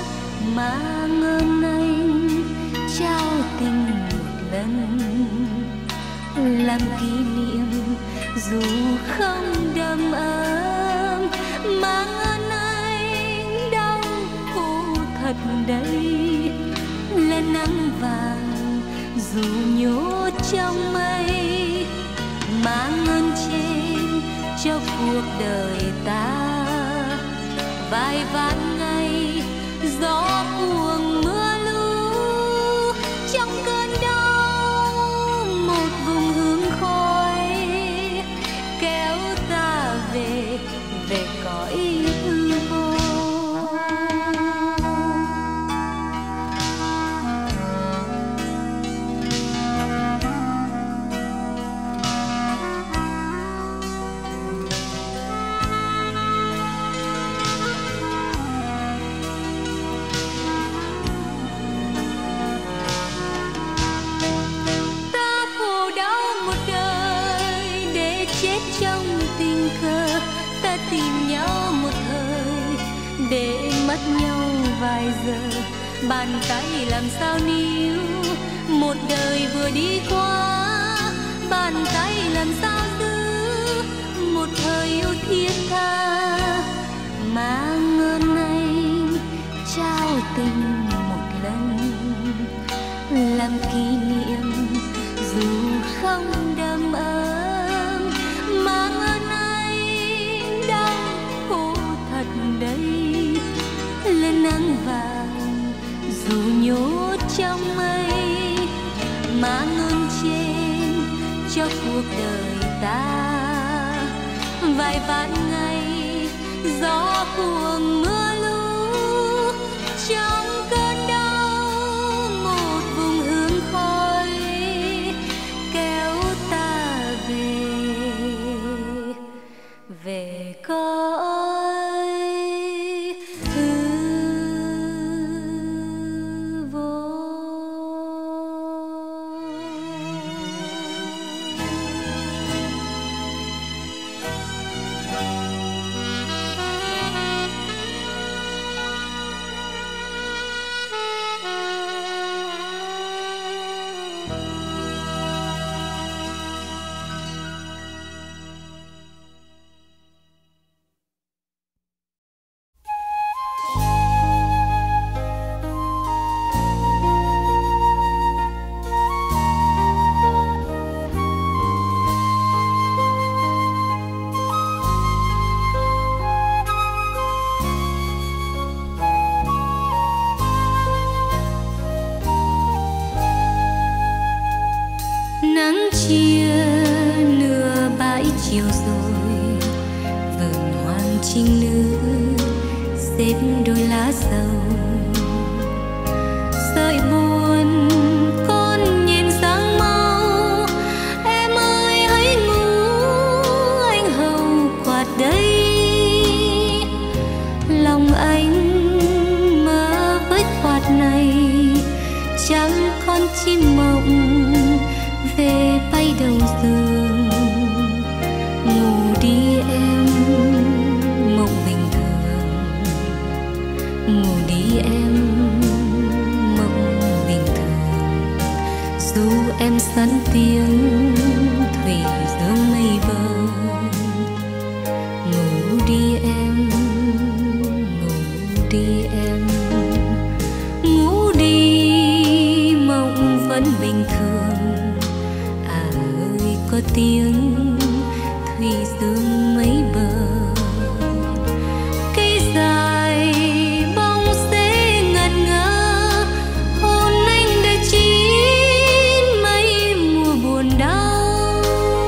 Mang ơn anh trao tình một lần làm kỷ niệm dù không đầm ấm. Mang ơn anh đau khổ thật đấy là nắng vàng dù nhốt trong mây. Mang ơn trên cho cuộc đời ta vài vạn ngày gió cuồng mưa lũ. Trong cơn đau một vùng hương khói kéo ta về về cõi hư vô. Ta tìm nhau một thời để mất nhau vài giờ. Bàn tay làm sao níu một đời vừa đi qua. Bàn tay làm sao giữ một thời yêu thiết tha. Mang ơn anh trao tình một lần làm kỷ niệm dù không đầm ấm, mà ơn anh đau khổ thật đấy. Lên nắng vàng dù nhốt trong mây, mà ngân trên cho cuộc đời ta vài vạn ngày gió cuồng mưa lũ. Trong cơn đau một vùng hương khói kéo ta về về cõi hư vô. Nắng chia nửa bãi chiều rồi, vườn hoàng trinh nữ xếp đôi lá dầu. Sợi buồn con nhìn sáng mau, em ơi hãy ngủ anh hầu quạt đây. Lòng anh mơ với quạt này, chẳng con chim mộng về bay đầu giường. Ngủ đi em mộng bình thường, ngủ đi em mộng bình thường. Dù em sẵn tiếng thủy dương mây bờ, ngủ đi em, ngủ đi em, ngủ đi mộng vẫn bình thường. Có tiếng thủy dương mấy bờ, cây dài bóng xế ngẩn ngơ, hồn anh đã chín mấy mùa buồn đau.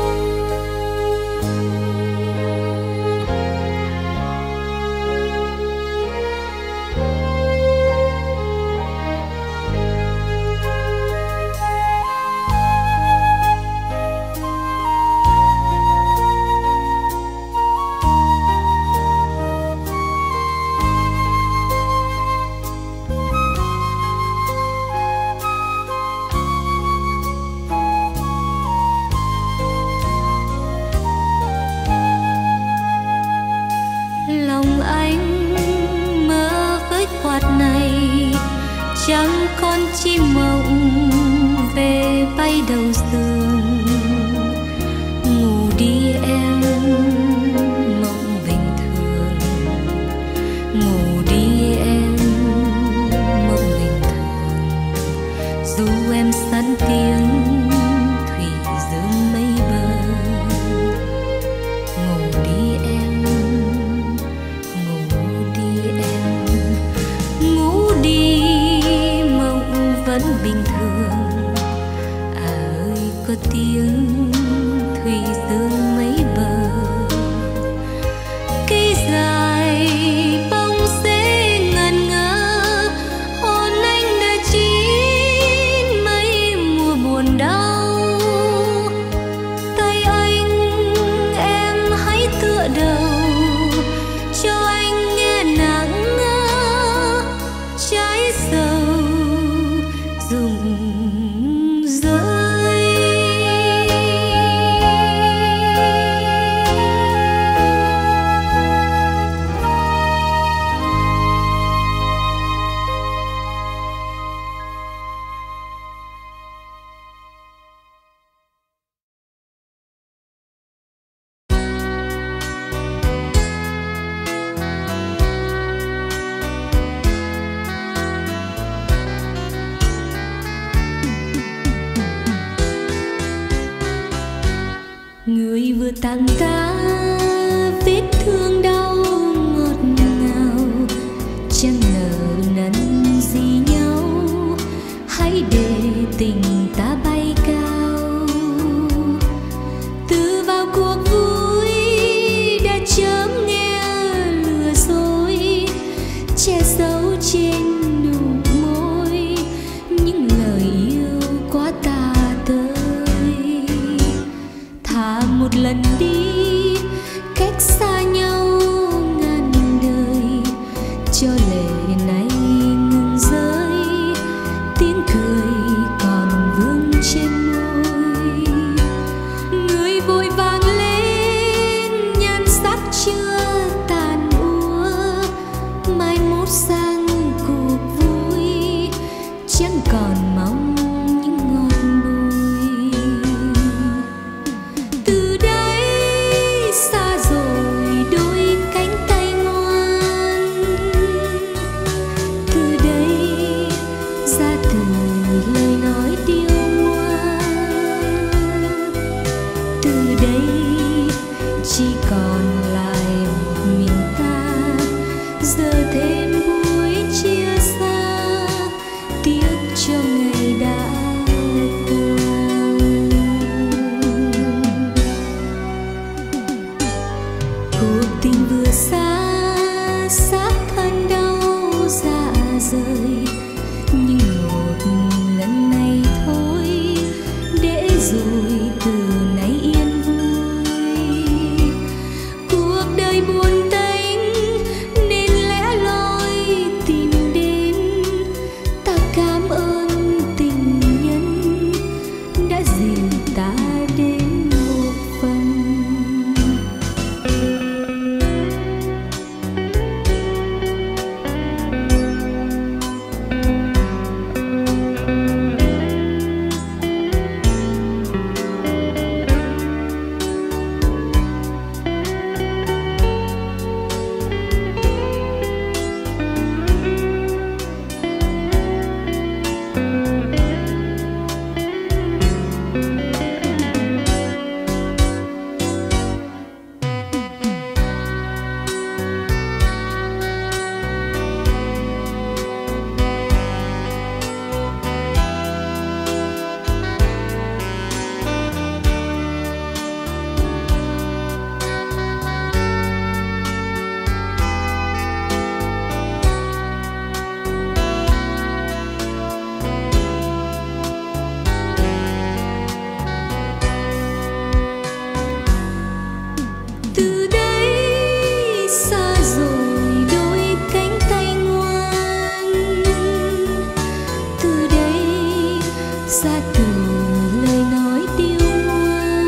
Chẳng con chim mộng về bay đầu giường. Ngủ đi em mộng bình thường, ngủ đi em mộng bình thường. Dù em sẵn tiếng thủy dương mây bờ, ngủ đi em, ngủ đi em, ngủ đi vẫn bình thường. À ơi có tiếng thủy dương mấy bờ, cây dài bóng xế ngẩn ngơ, hồn anh đã chín mấy mùa buồn đau. Tay anh em hãy tựa đầu cho anh nghe nắng trái sầu rụng rơi. làng ta vết thương đau ngọt ngào, chẳng nợ nần gì nhau, hãy để tình ta bay cao. Từ vào cuộc vui đã chớm nghe lừa dối, che giấu trên nụ môi những lời yêu quá ta tới. Thà một lần đi cách xa nhau ngàn đời, cho lệ này ngừng rơi, tiếng cười còn vương trên môi. Người vội vàng lên nhan sắc chưa tàn úa, mai mốt sang cuộc vui chẳng còn mong những ngọt bùi. Từ đây xa rồi đôi cánh tay ngoan, từ đây ra từ lời nói điêu ngoa, từ đây chỉ còn lại một mình ta, giờ thêm buổi chia xa, tiếc cho ngày đã qua. Cuộc tình vừa xa xác thân đau dạ rời, nhưng một lần này thôi để rồi từ nay yên vui. Cuộc đời buồn tênh nên lẽ loi tìm đến, ta cảm ơn tình nhân đã dìu ta đến một phần. Từ đây xa rồi đôi cánh tay ngoan, từ đây ra từ lời nói điêu ngoa,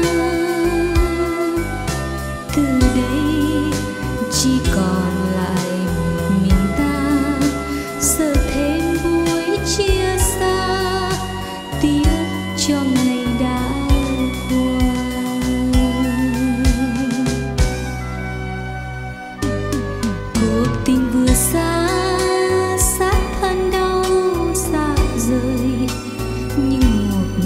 từ đây chỉ còn lại một mình ta, giờ thêm buổi chia xa, tiếc cho ngày đã qua. Cuộc tình vừa xa xác thân đau dạ rời, nhưng một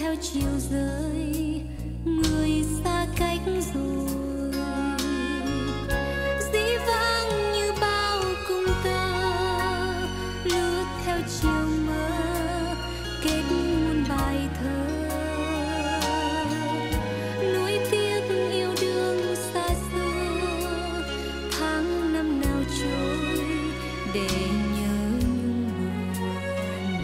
theo chiều rơi, người xa cách rồi. Dĩ vãng như bao cung tơ lướt theo chiều mơ, kết muôn bài thơ. Nuối tiếc yêu đương xa xưa, tháng năm nào trôi để nhớ nhung buồn.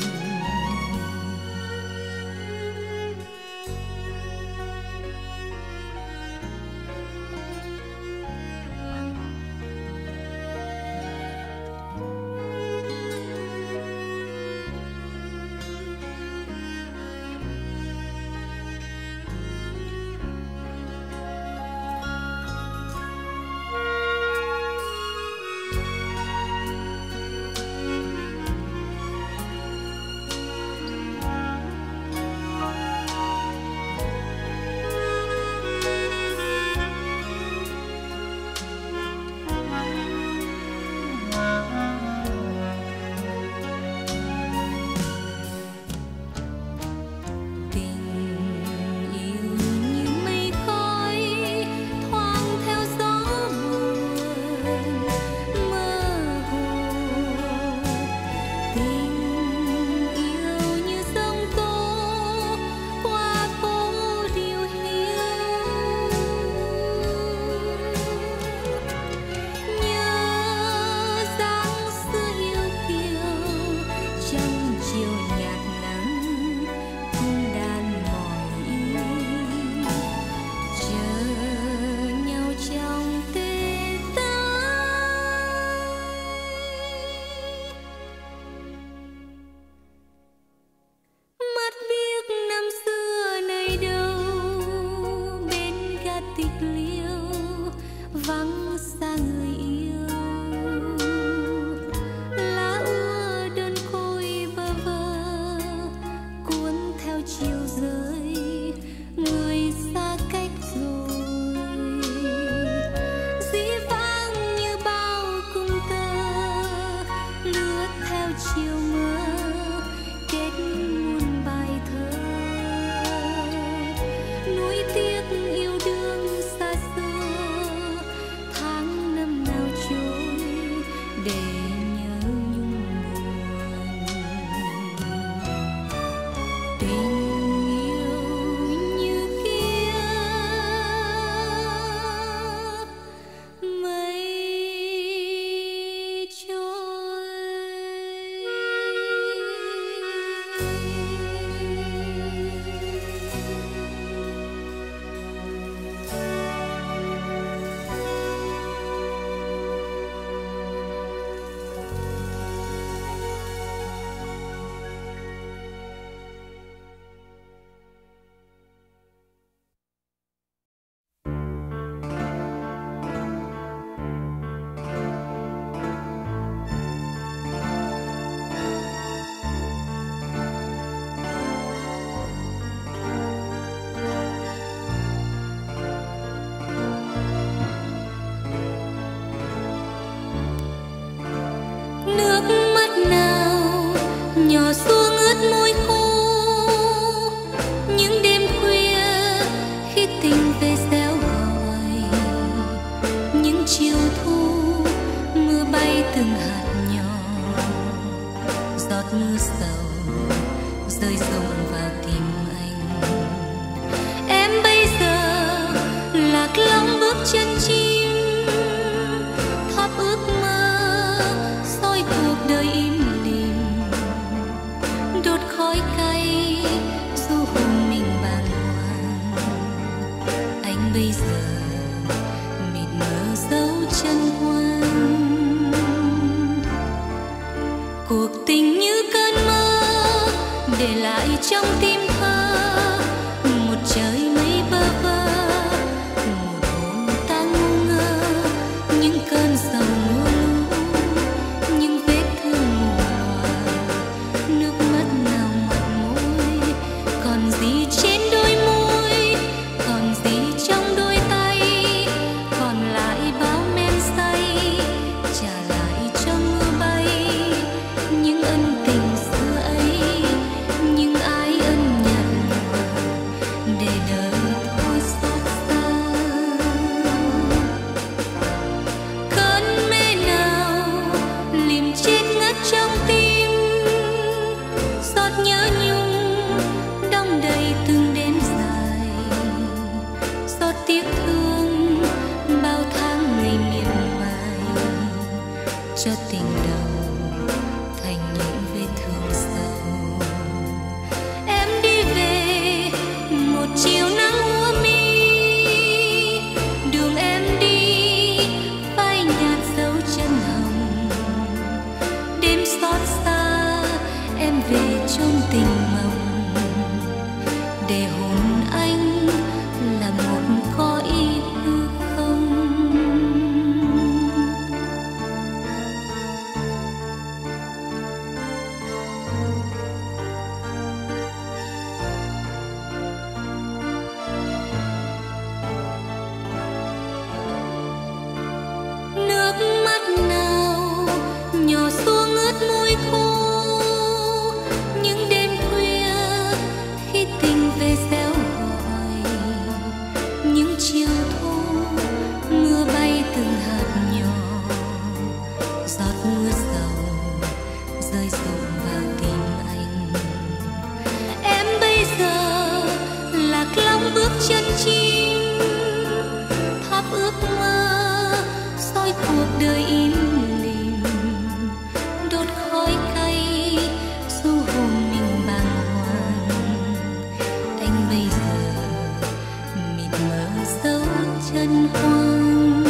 Vắng xa người yêu, lá úa đơn côi bơ vơ cuốn theo chiều rơi, người xa cách rồi. Dĩ vãng như bao cung tơ lướt theo chiều mơ, kết muôn bài thơ. Nuối tiếc yêu đương xa xưa, để nhớ nhung buồn. Tình yêu như kia mây trôi. Nước mắt nào nhỏ xuống ướt môi khô, những đêm khuya khi tình về réo gọi, những chiều thu mưa bay từng hạt nhỏ, giọt mưa sầu rơi rụng vào tim anh. Em bây giờ lạc lõng bước chân chim, thóp ước mơ soi cuộc đời im lìm, đốt khói cay du hồn mình bàng hoàng. anh là một cõi hư không. Nước mắt nào nhỏ xuống ướt môi khô, những đêm khuya khi tình về réo gọi, những chiều thu mưa bay từng hạt nhỏ, giọt mưa dầu rơi rụng vào tim anh. Em bây giờ lạc long bước chân chim, thắp ước mơ soi cuộc đời im lìm, đốt khói cay du hồn mình bàng hoàng. Anh bây giờ mịt mờ dấu chân hoang,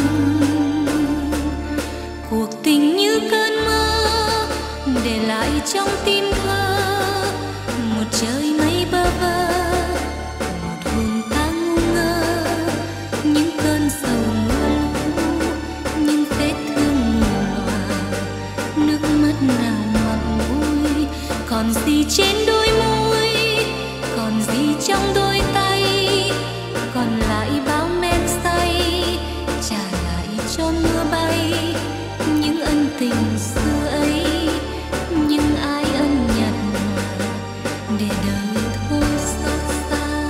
cuộc tình như cơn mơ để lại trong tim thơ một trời mây bơ vơ, một hồn ta ngu ngơ. Những cơn sầu mưa lũ, những vết thương mù lòa, nước mắt nào mặn vui, còn gì trên đôi môi, còn gì trong đôi tay, còn lại bao men say, trả lại cho mưa bay những ân tình xưa ấy, nhưng ai ân nhận mà để đời thôi xót xa.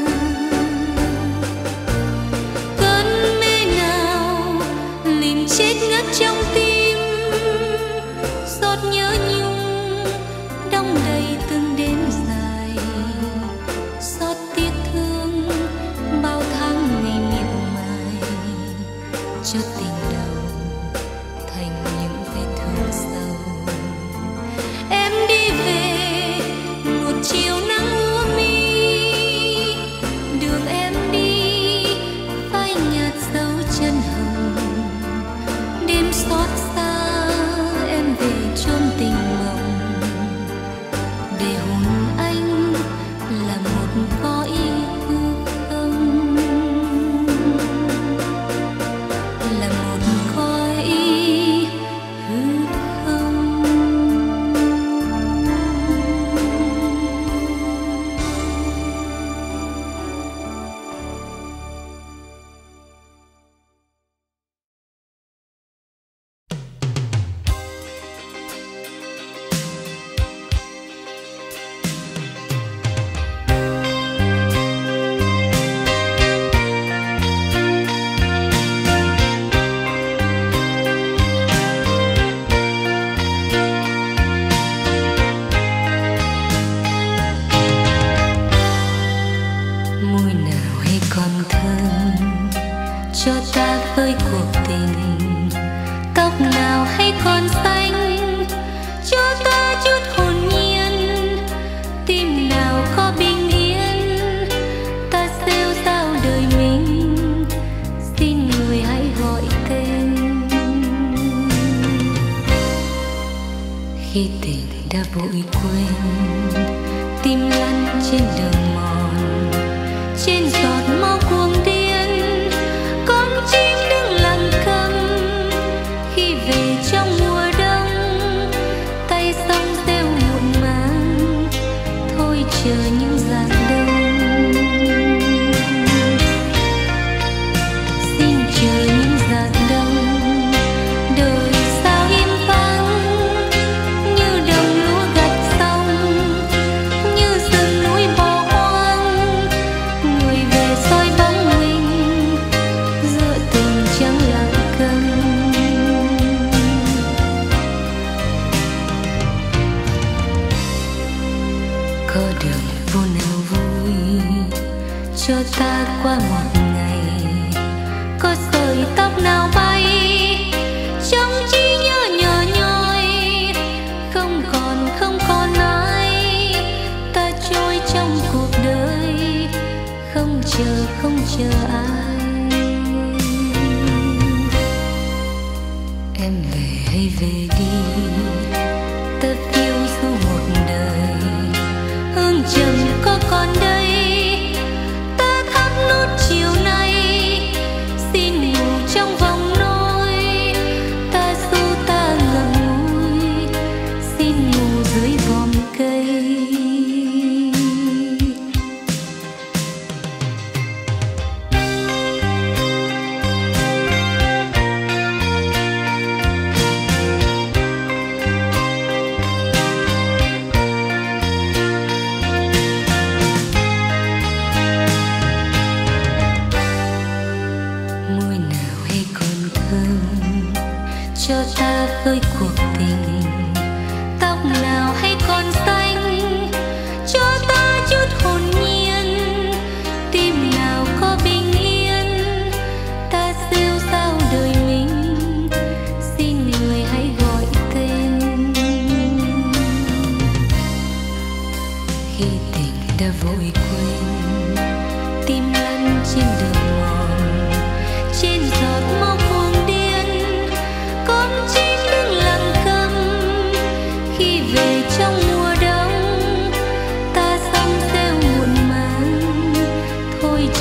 Cơn mê nào lìm chết ngất trong tim, giọt nhớ nhung đong đầy từng đêm dài, xót tiếc thương bao tháng ngày miệt mài, cho tình đầu thành những vết thương sâu. Em đi về một chiều nắng úa mi, đường em đi phai nhạt dấu chân hồng. Đêm xót xa em về chôn tình mộng, để hồn anh là một cõi hư không, là một cõi hư không. Môi nào hay còn thơm cho ta với cuộc tình, tóc nào hay còn xanh cho ta chút hồn nhiên, tim nào có bình yên ta rêu rao đời mình. Xin người hãy gọi tên khi tình đã vội quên, tim lăn trên đường mòn, trên giọt máu cuồng điên. Con chim đứng lặng câm khi về trong mùa đông, tay sông rêu muộn màng thôi chờ những giạt đông. Xin chờ những giạt đông, đời sao im phăng như đồng lúa gặt xong, như rừng núi bỏ hoang. Người về soi bóng mình giữa tình trắng lặng câm. Có đường vô nào vui cho ta qua một ngày, có sợi tóc nào bay trong trí nhớ nhỏ nhoi, không còn không còn ai, ta trôi trong cuộc đời không chờ không chờ ai. Em về hay về đi, ta phiêu du một đời, hương trầm có còn đây,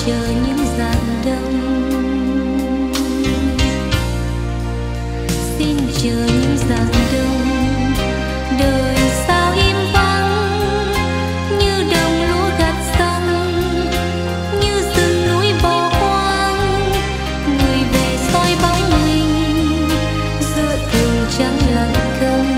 chờ những giàn đông, xin chờ những giàn đông. Đời sao im vắng như đồng lúa gặt xong, như rừng núi bỏ hoang, người về soi bóng mình giữa thường trắng lặng câm.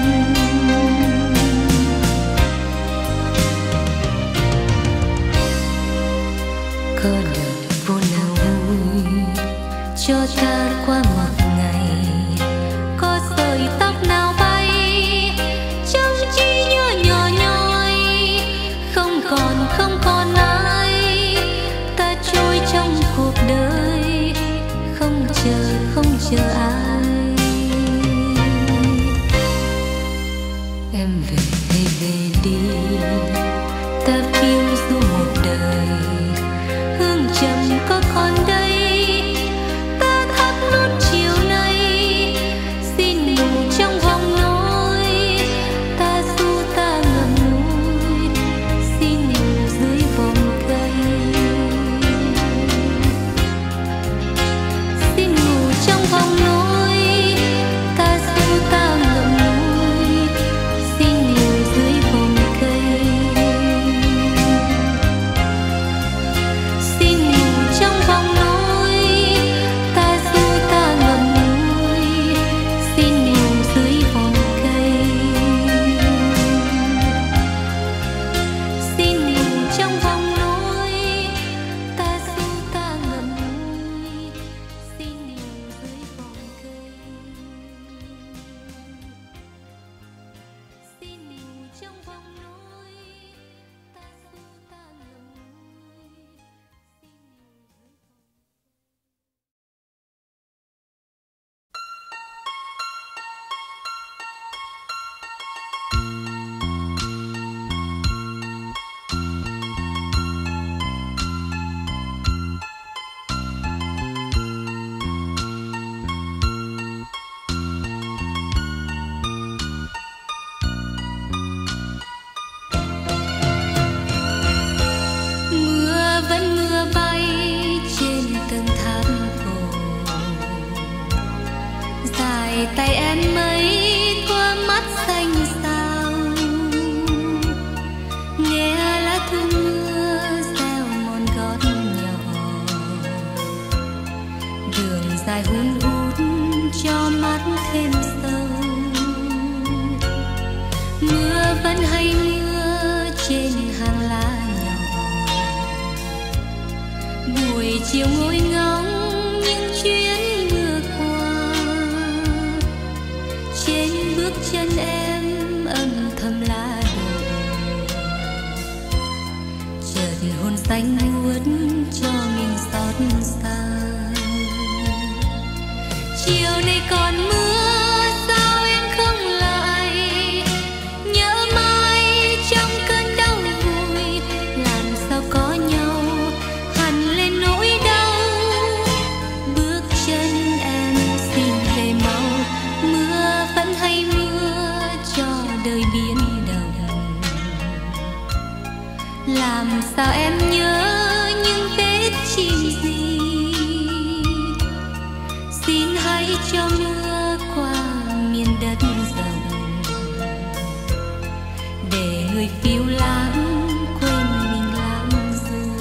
Có được vô nào vui cho ta qua một ngày, có sợi tóc nào bay trong trí nhớ nhỏ nhoi, không còn không còn ai, ta trôi trong cuộc đời không chờ không chờ ai. Em về hay về đi, ta phiêu du một đời, hương trầm có còn đây, ta thắp nốt chiều nay, xin ngủ trong vòng nỗi, ta du ta ngậm ngùi, xin ngủ dưới vòng cây, xin ngủ trong vòng nỗi, ta du ta ngậm ngùi, xin ngủ dưới vòng cây, xin ngủ trong vòng nỗi, ta du ta ngậm ngùi, xin ngủ dưới vòng cây, xin ngủ trong vòng nỗi, ta du ta ngậm ngùi, xin ngủ dưới vòng cây, xin ngủ trong vòng nỗi, ta du ta ngậm ngùi, xin ngủ. Mưa vẫn mưa bay trên tầng tháp cổ, dài tay em mấy qua mắt xanh sao, nghe lá thu mưa reo mòn gót nhỏ, đường dài hun hút cho mắt thêm sâu. Mưa vẫn hay mưa trên hàng lá nhỏ, buổi chiều ngồi ngóng những chuyến mưa qua, trên bước chân em âm thầm lá đổ, chợt hồn xanh buốt cho mình xót xa. Chiều nay còn mưa sao em không lại, nhớ mãi trong cơn đau vui, làm sao có nhau hằn lên nỗi đau. Bước chân em xin về mau, mưa vẫn hay mưa cho đời biến động, làm sao em nhớ những vết chim gì, xin hãy cho mưa qua miền đất rộng, để người phiêu lãng quên mình lãng du.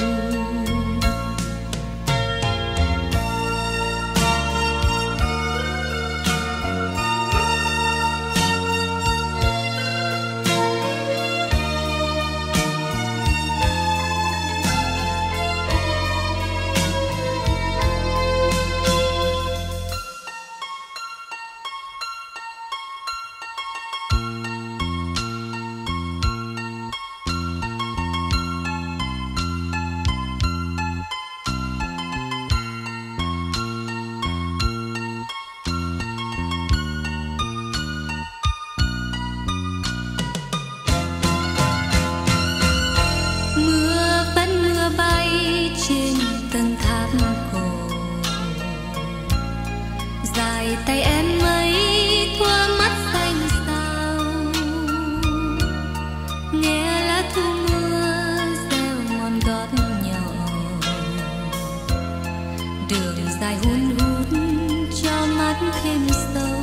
tay em mấy qua mắt xanh sao, nghe lá thu mưa reo mòn gót nhỏ, dài hun hút cho mắt thêm sâu.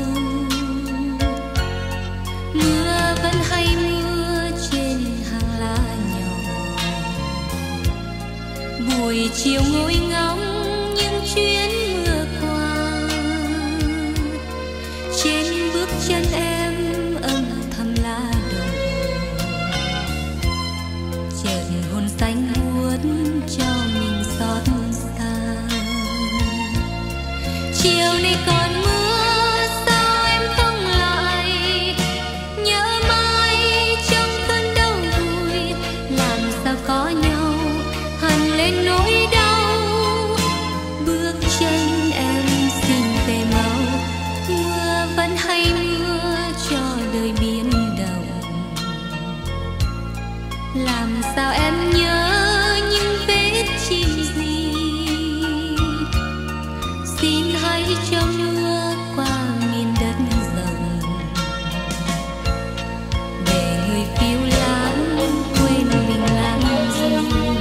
Mưa vẫn hay mưa trên hàng lá nhỏ, buổi chiều ngồi ngóng những chuyến mưa qua. Trên bước chân em âm thầm lá đổ, chợt hồn xanh buốt cho mình xót xa. Chiều nay còn mưa sao em không lại, nhớ mãi trong cơn đau vui. Làm sao có nhau hằn lên nỗi đau, bước chân em xin về mau. Mưa vẫn hay mưa cho đời biến động, làm sao em nhớ những vết chim gì. Xin hãy cho mưa qua miền đất rộng, để người phiêu lãng quên mình làm gì.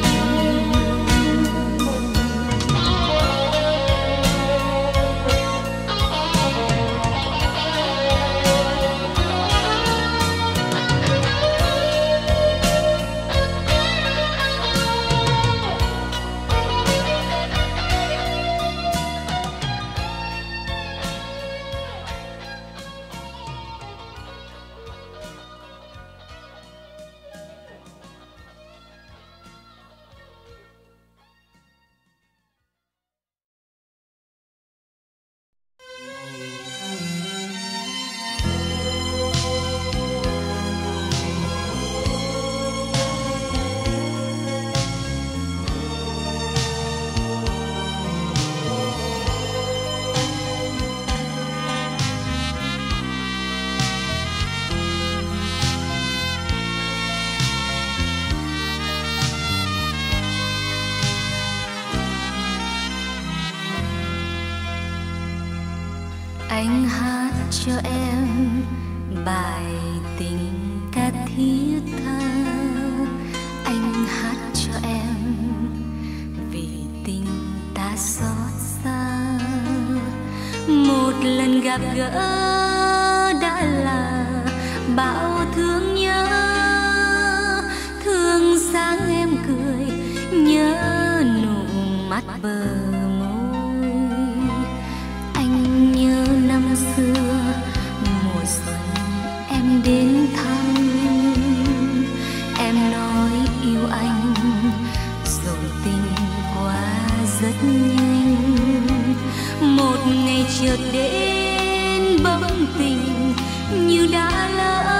Anh hát cho em bài tình ca thiết tha. Anh hát cho em vì tình ta xót xa. Một lần gặp gỡ đã là bao thương nhớ. Thương sáng em cười, nhớ nụ mắt bờ môi. Anh nhớ năm xưa mùa xuân em đến thăm. Em nói yêu anh rồi tình qua rất nhanh. Một ngày chợt đến bỗng tình như đã lỡ.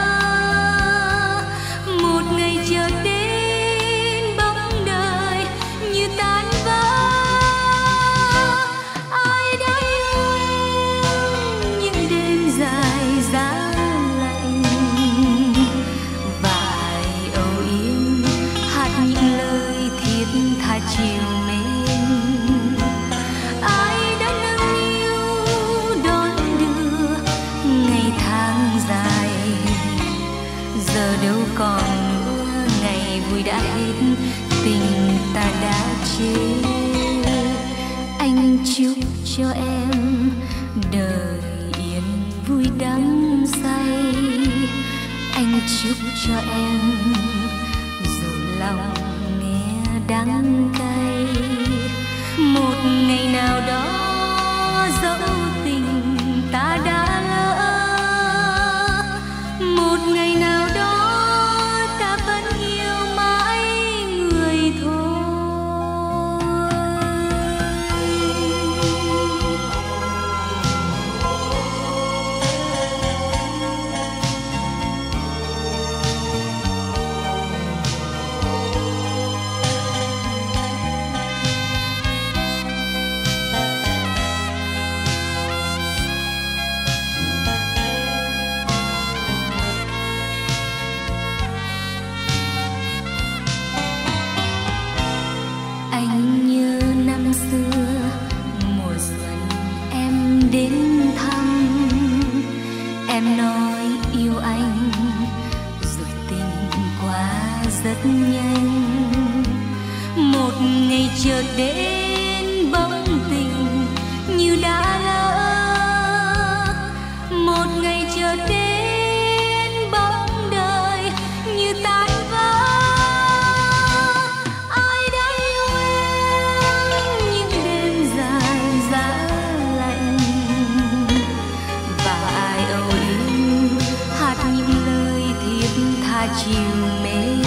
Một ngày chợt đến bỗng đời như tan vỡ. Ai đã yêu em những đêm dài giá lạnh, vài âu yếm hát những lời thiết tha chiều mến. Ai đã nâng niu đón đưa ngày tháng dài, giờ đâu còn nữa ngày vui đã hết, tình ta đã chết. Anh chúc cho em đời yên vui đắm say. Anh chúc cho em dù lòng nghe đắng cay. Một ngày nào đó dẫu tình ta đã lỡ, một ngày nào đó ta vẫn yêu mãi người thôi. Anh nhớ năm xưa mùa xuân em đến thăm. Em nói yêu anh rồi tình qua rất nhanh. Một ngày chợt đến bỗng tình như đã lỡ một ngày chờ đến bóng đời như tan vỡ. Ai đã yêu em những đêm dài giá lạnh, và ai âu yếm hát những lời thiết tha chiều mến.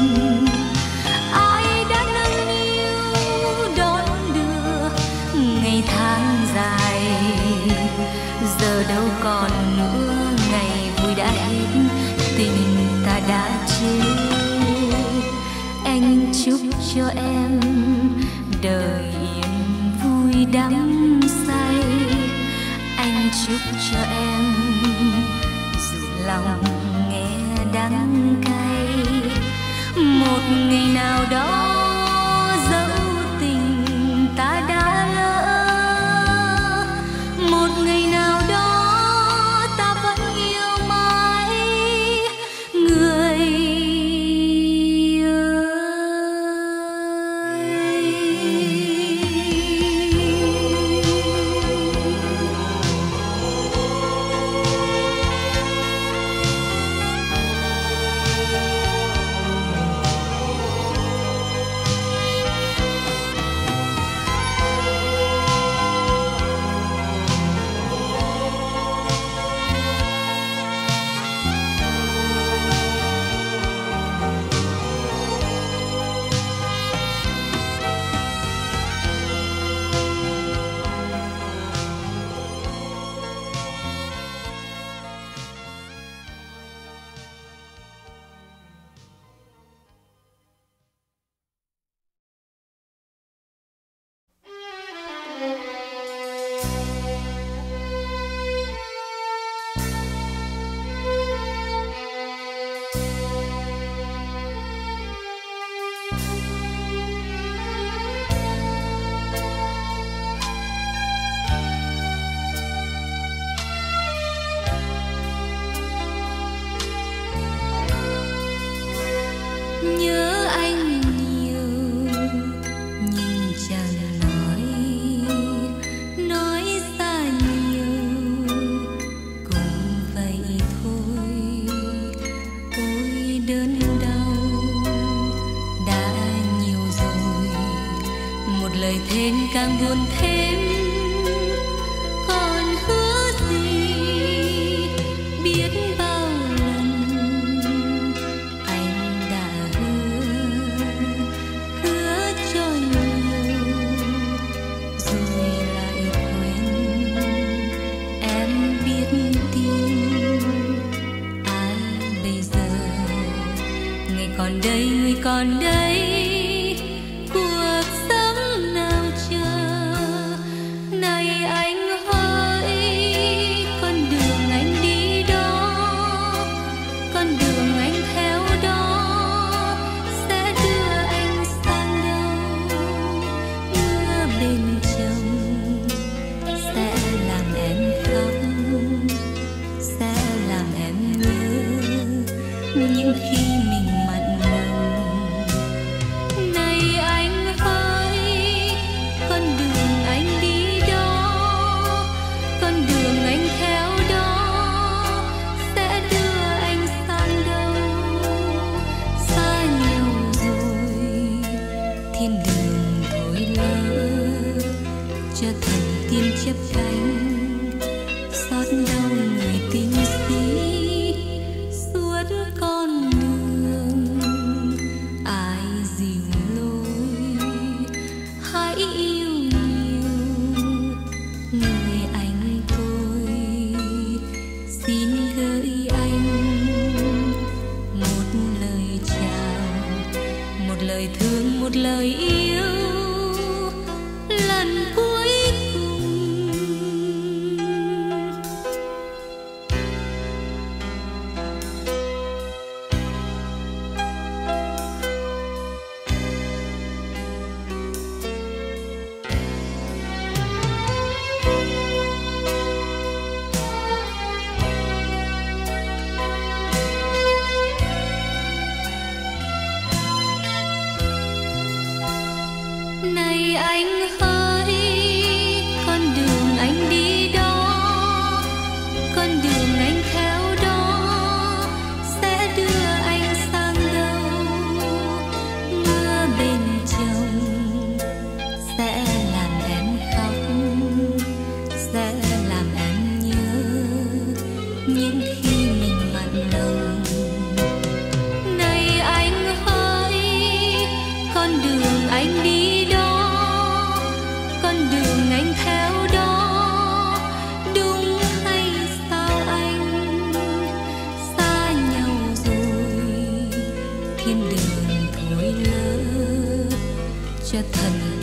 Ai đã nâng niu đón đưa ngày tháng dài, giờ đâu còn nữa ngày vui đã hết, tình ta đã chết. Anh chúc cho em đời yên vui đắm say, anh chúc cho em dù lòng nghe đắng cay, một ngày nào đó dẫu tình ta đã lỡ, một ngày nào đó ta vẫn yêu mãi người ơi. Nhớ anh nhiều nhưng chẳng nói, nói xa nhiều cũng vậy thôi. Ôi đớn đau đã nhiều rồi, một lời thêm càng buồn thêm. Còn hứa gì biết bao lần anh đã hứa, hứa cho nhiều rồi lại quên. Em biết tin ai bây giờ, ngày còn đây người còn đây, cuộc sống nào chờ. Này anh hỡi, con đường anh đi đó, con đường anh theo đó sẽ đưa anh sang đâu. Mưa bên chồng sẽ làm em khóc, sẽ làm em nhớ những khi mình mặn nồng. Này anh hỡi, con đường anh đi đó, con đường anh theo đó sẽ đưa anh sang đâu. Xa nhau rồi thiên đường thôi lỡ, cho thần tiên chấp cánh xót đau người tình sĩ. Suốt con đường ai dìu lối, hãy yêu nhiều người anh tôi. Xin gửi anh một lời chào, một lời thương, một lời yêu lần cuối cùng. Này anh hỡi, con đường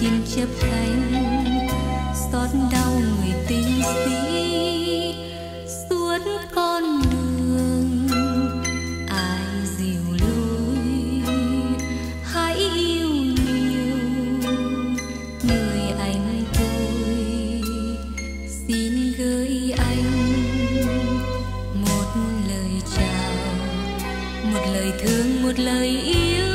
xin chấp cánh xót đau người tình sĩ suốt con đường ai dìu lối hãy yêu nhiều người anh tôi xin gửi anh một lời chào một lời thương một lời yêu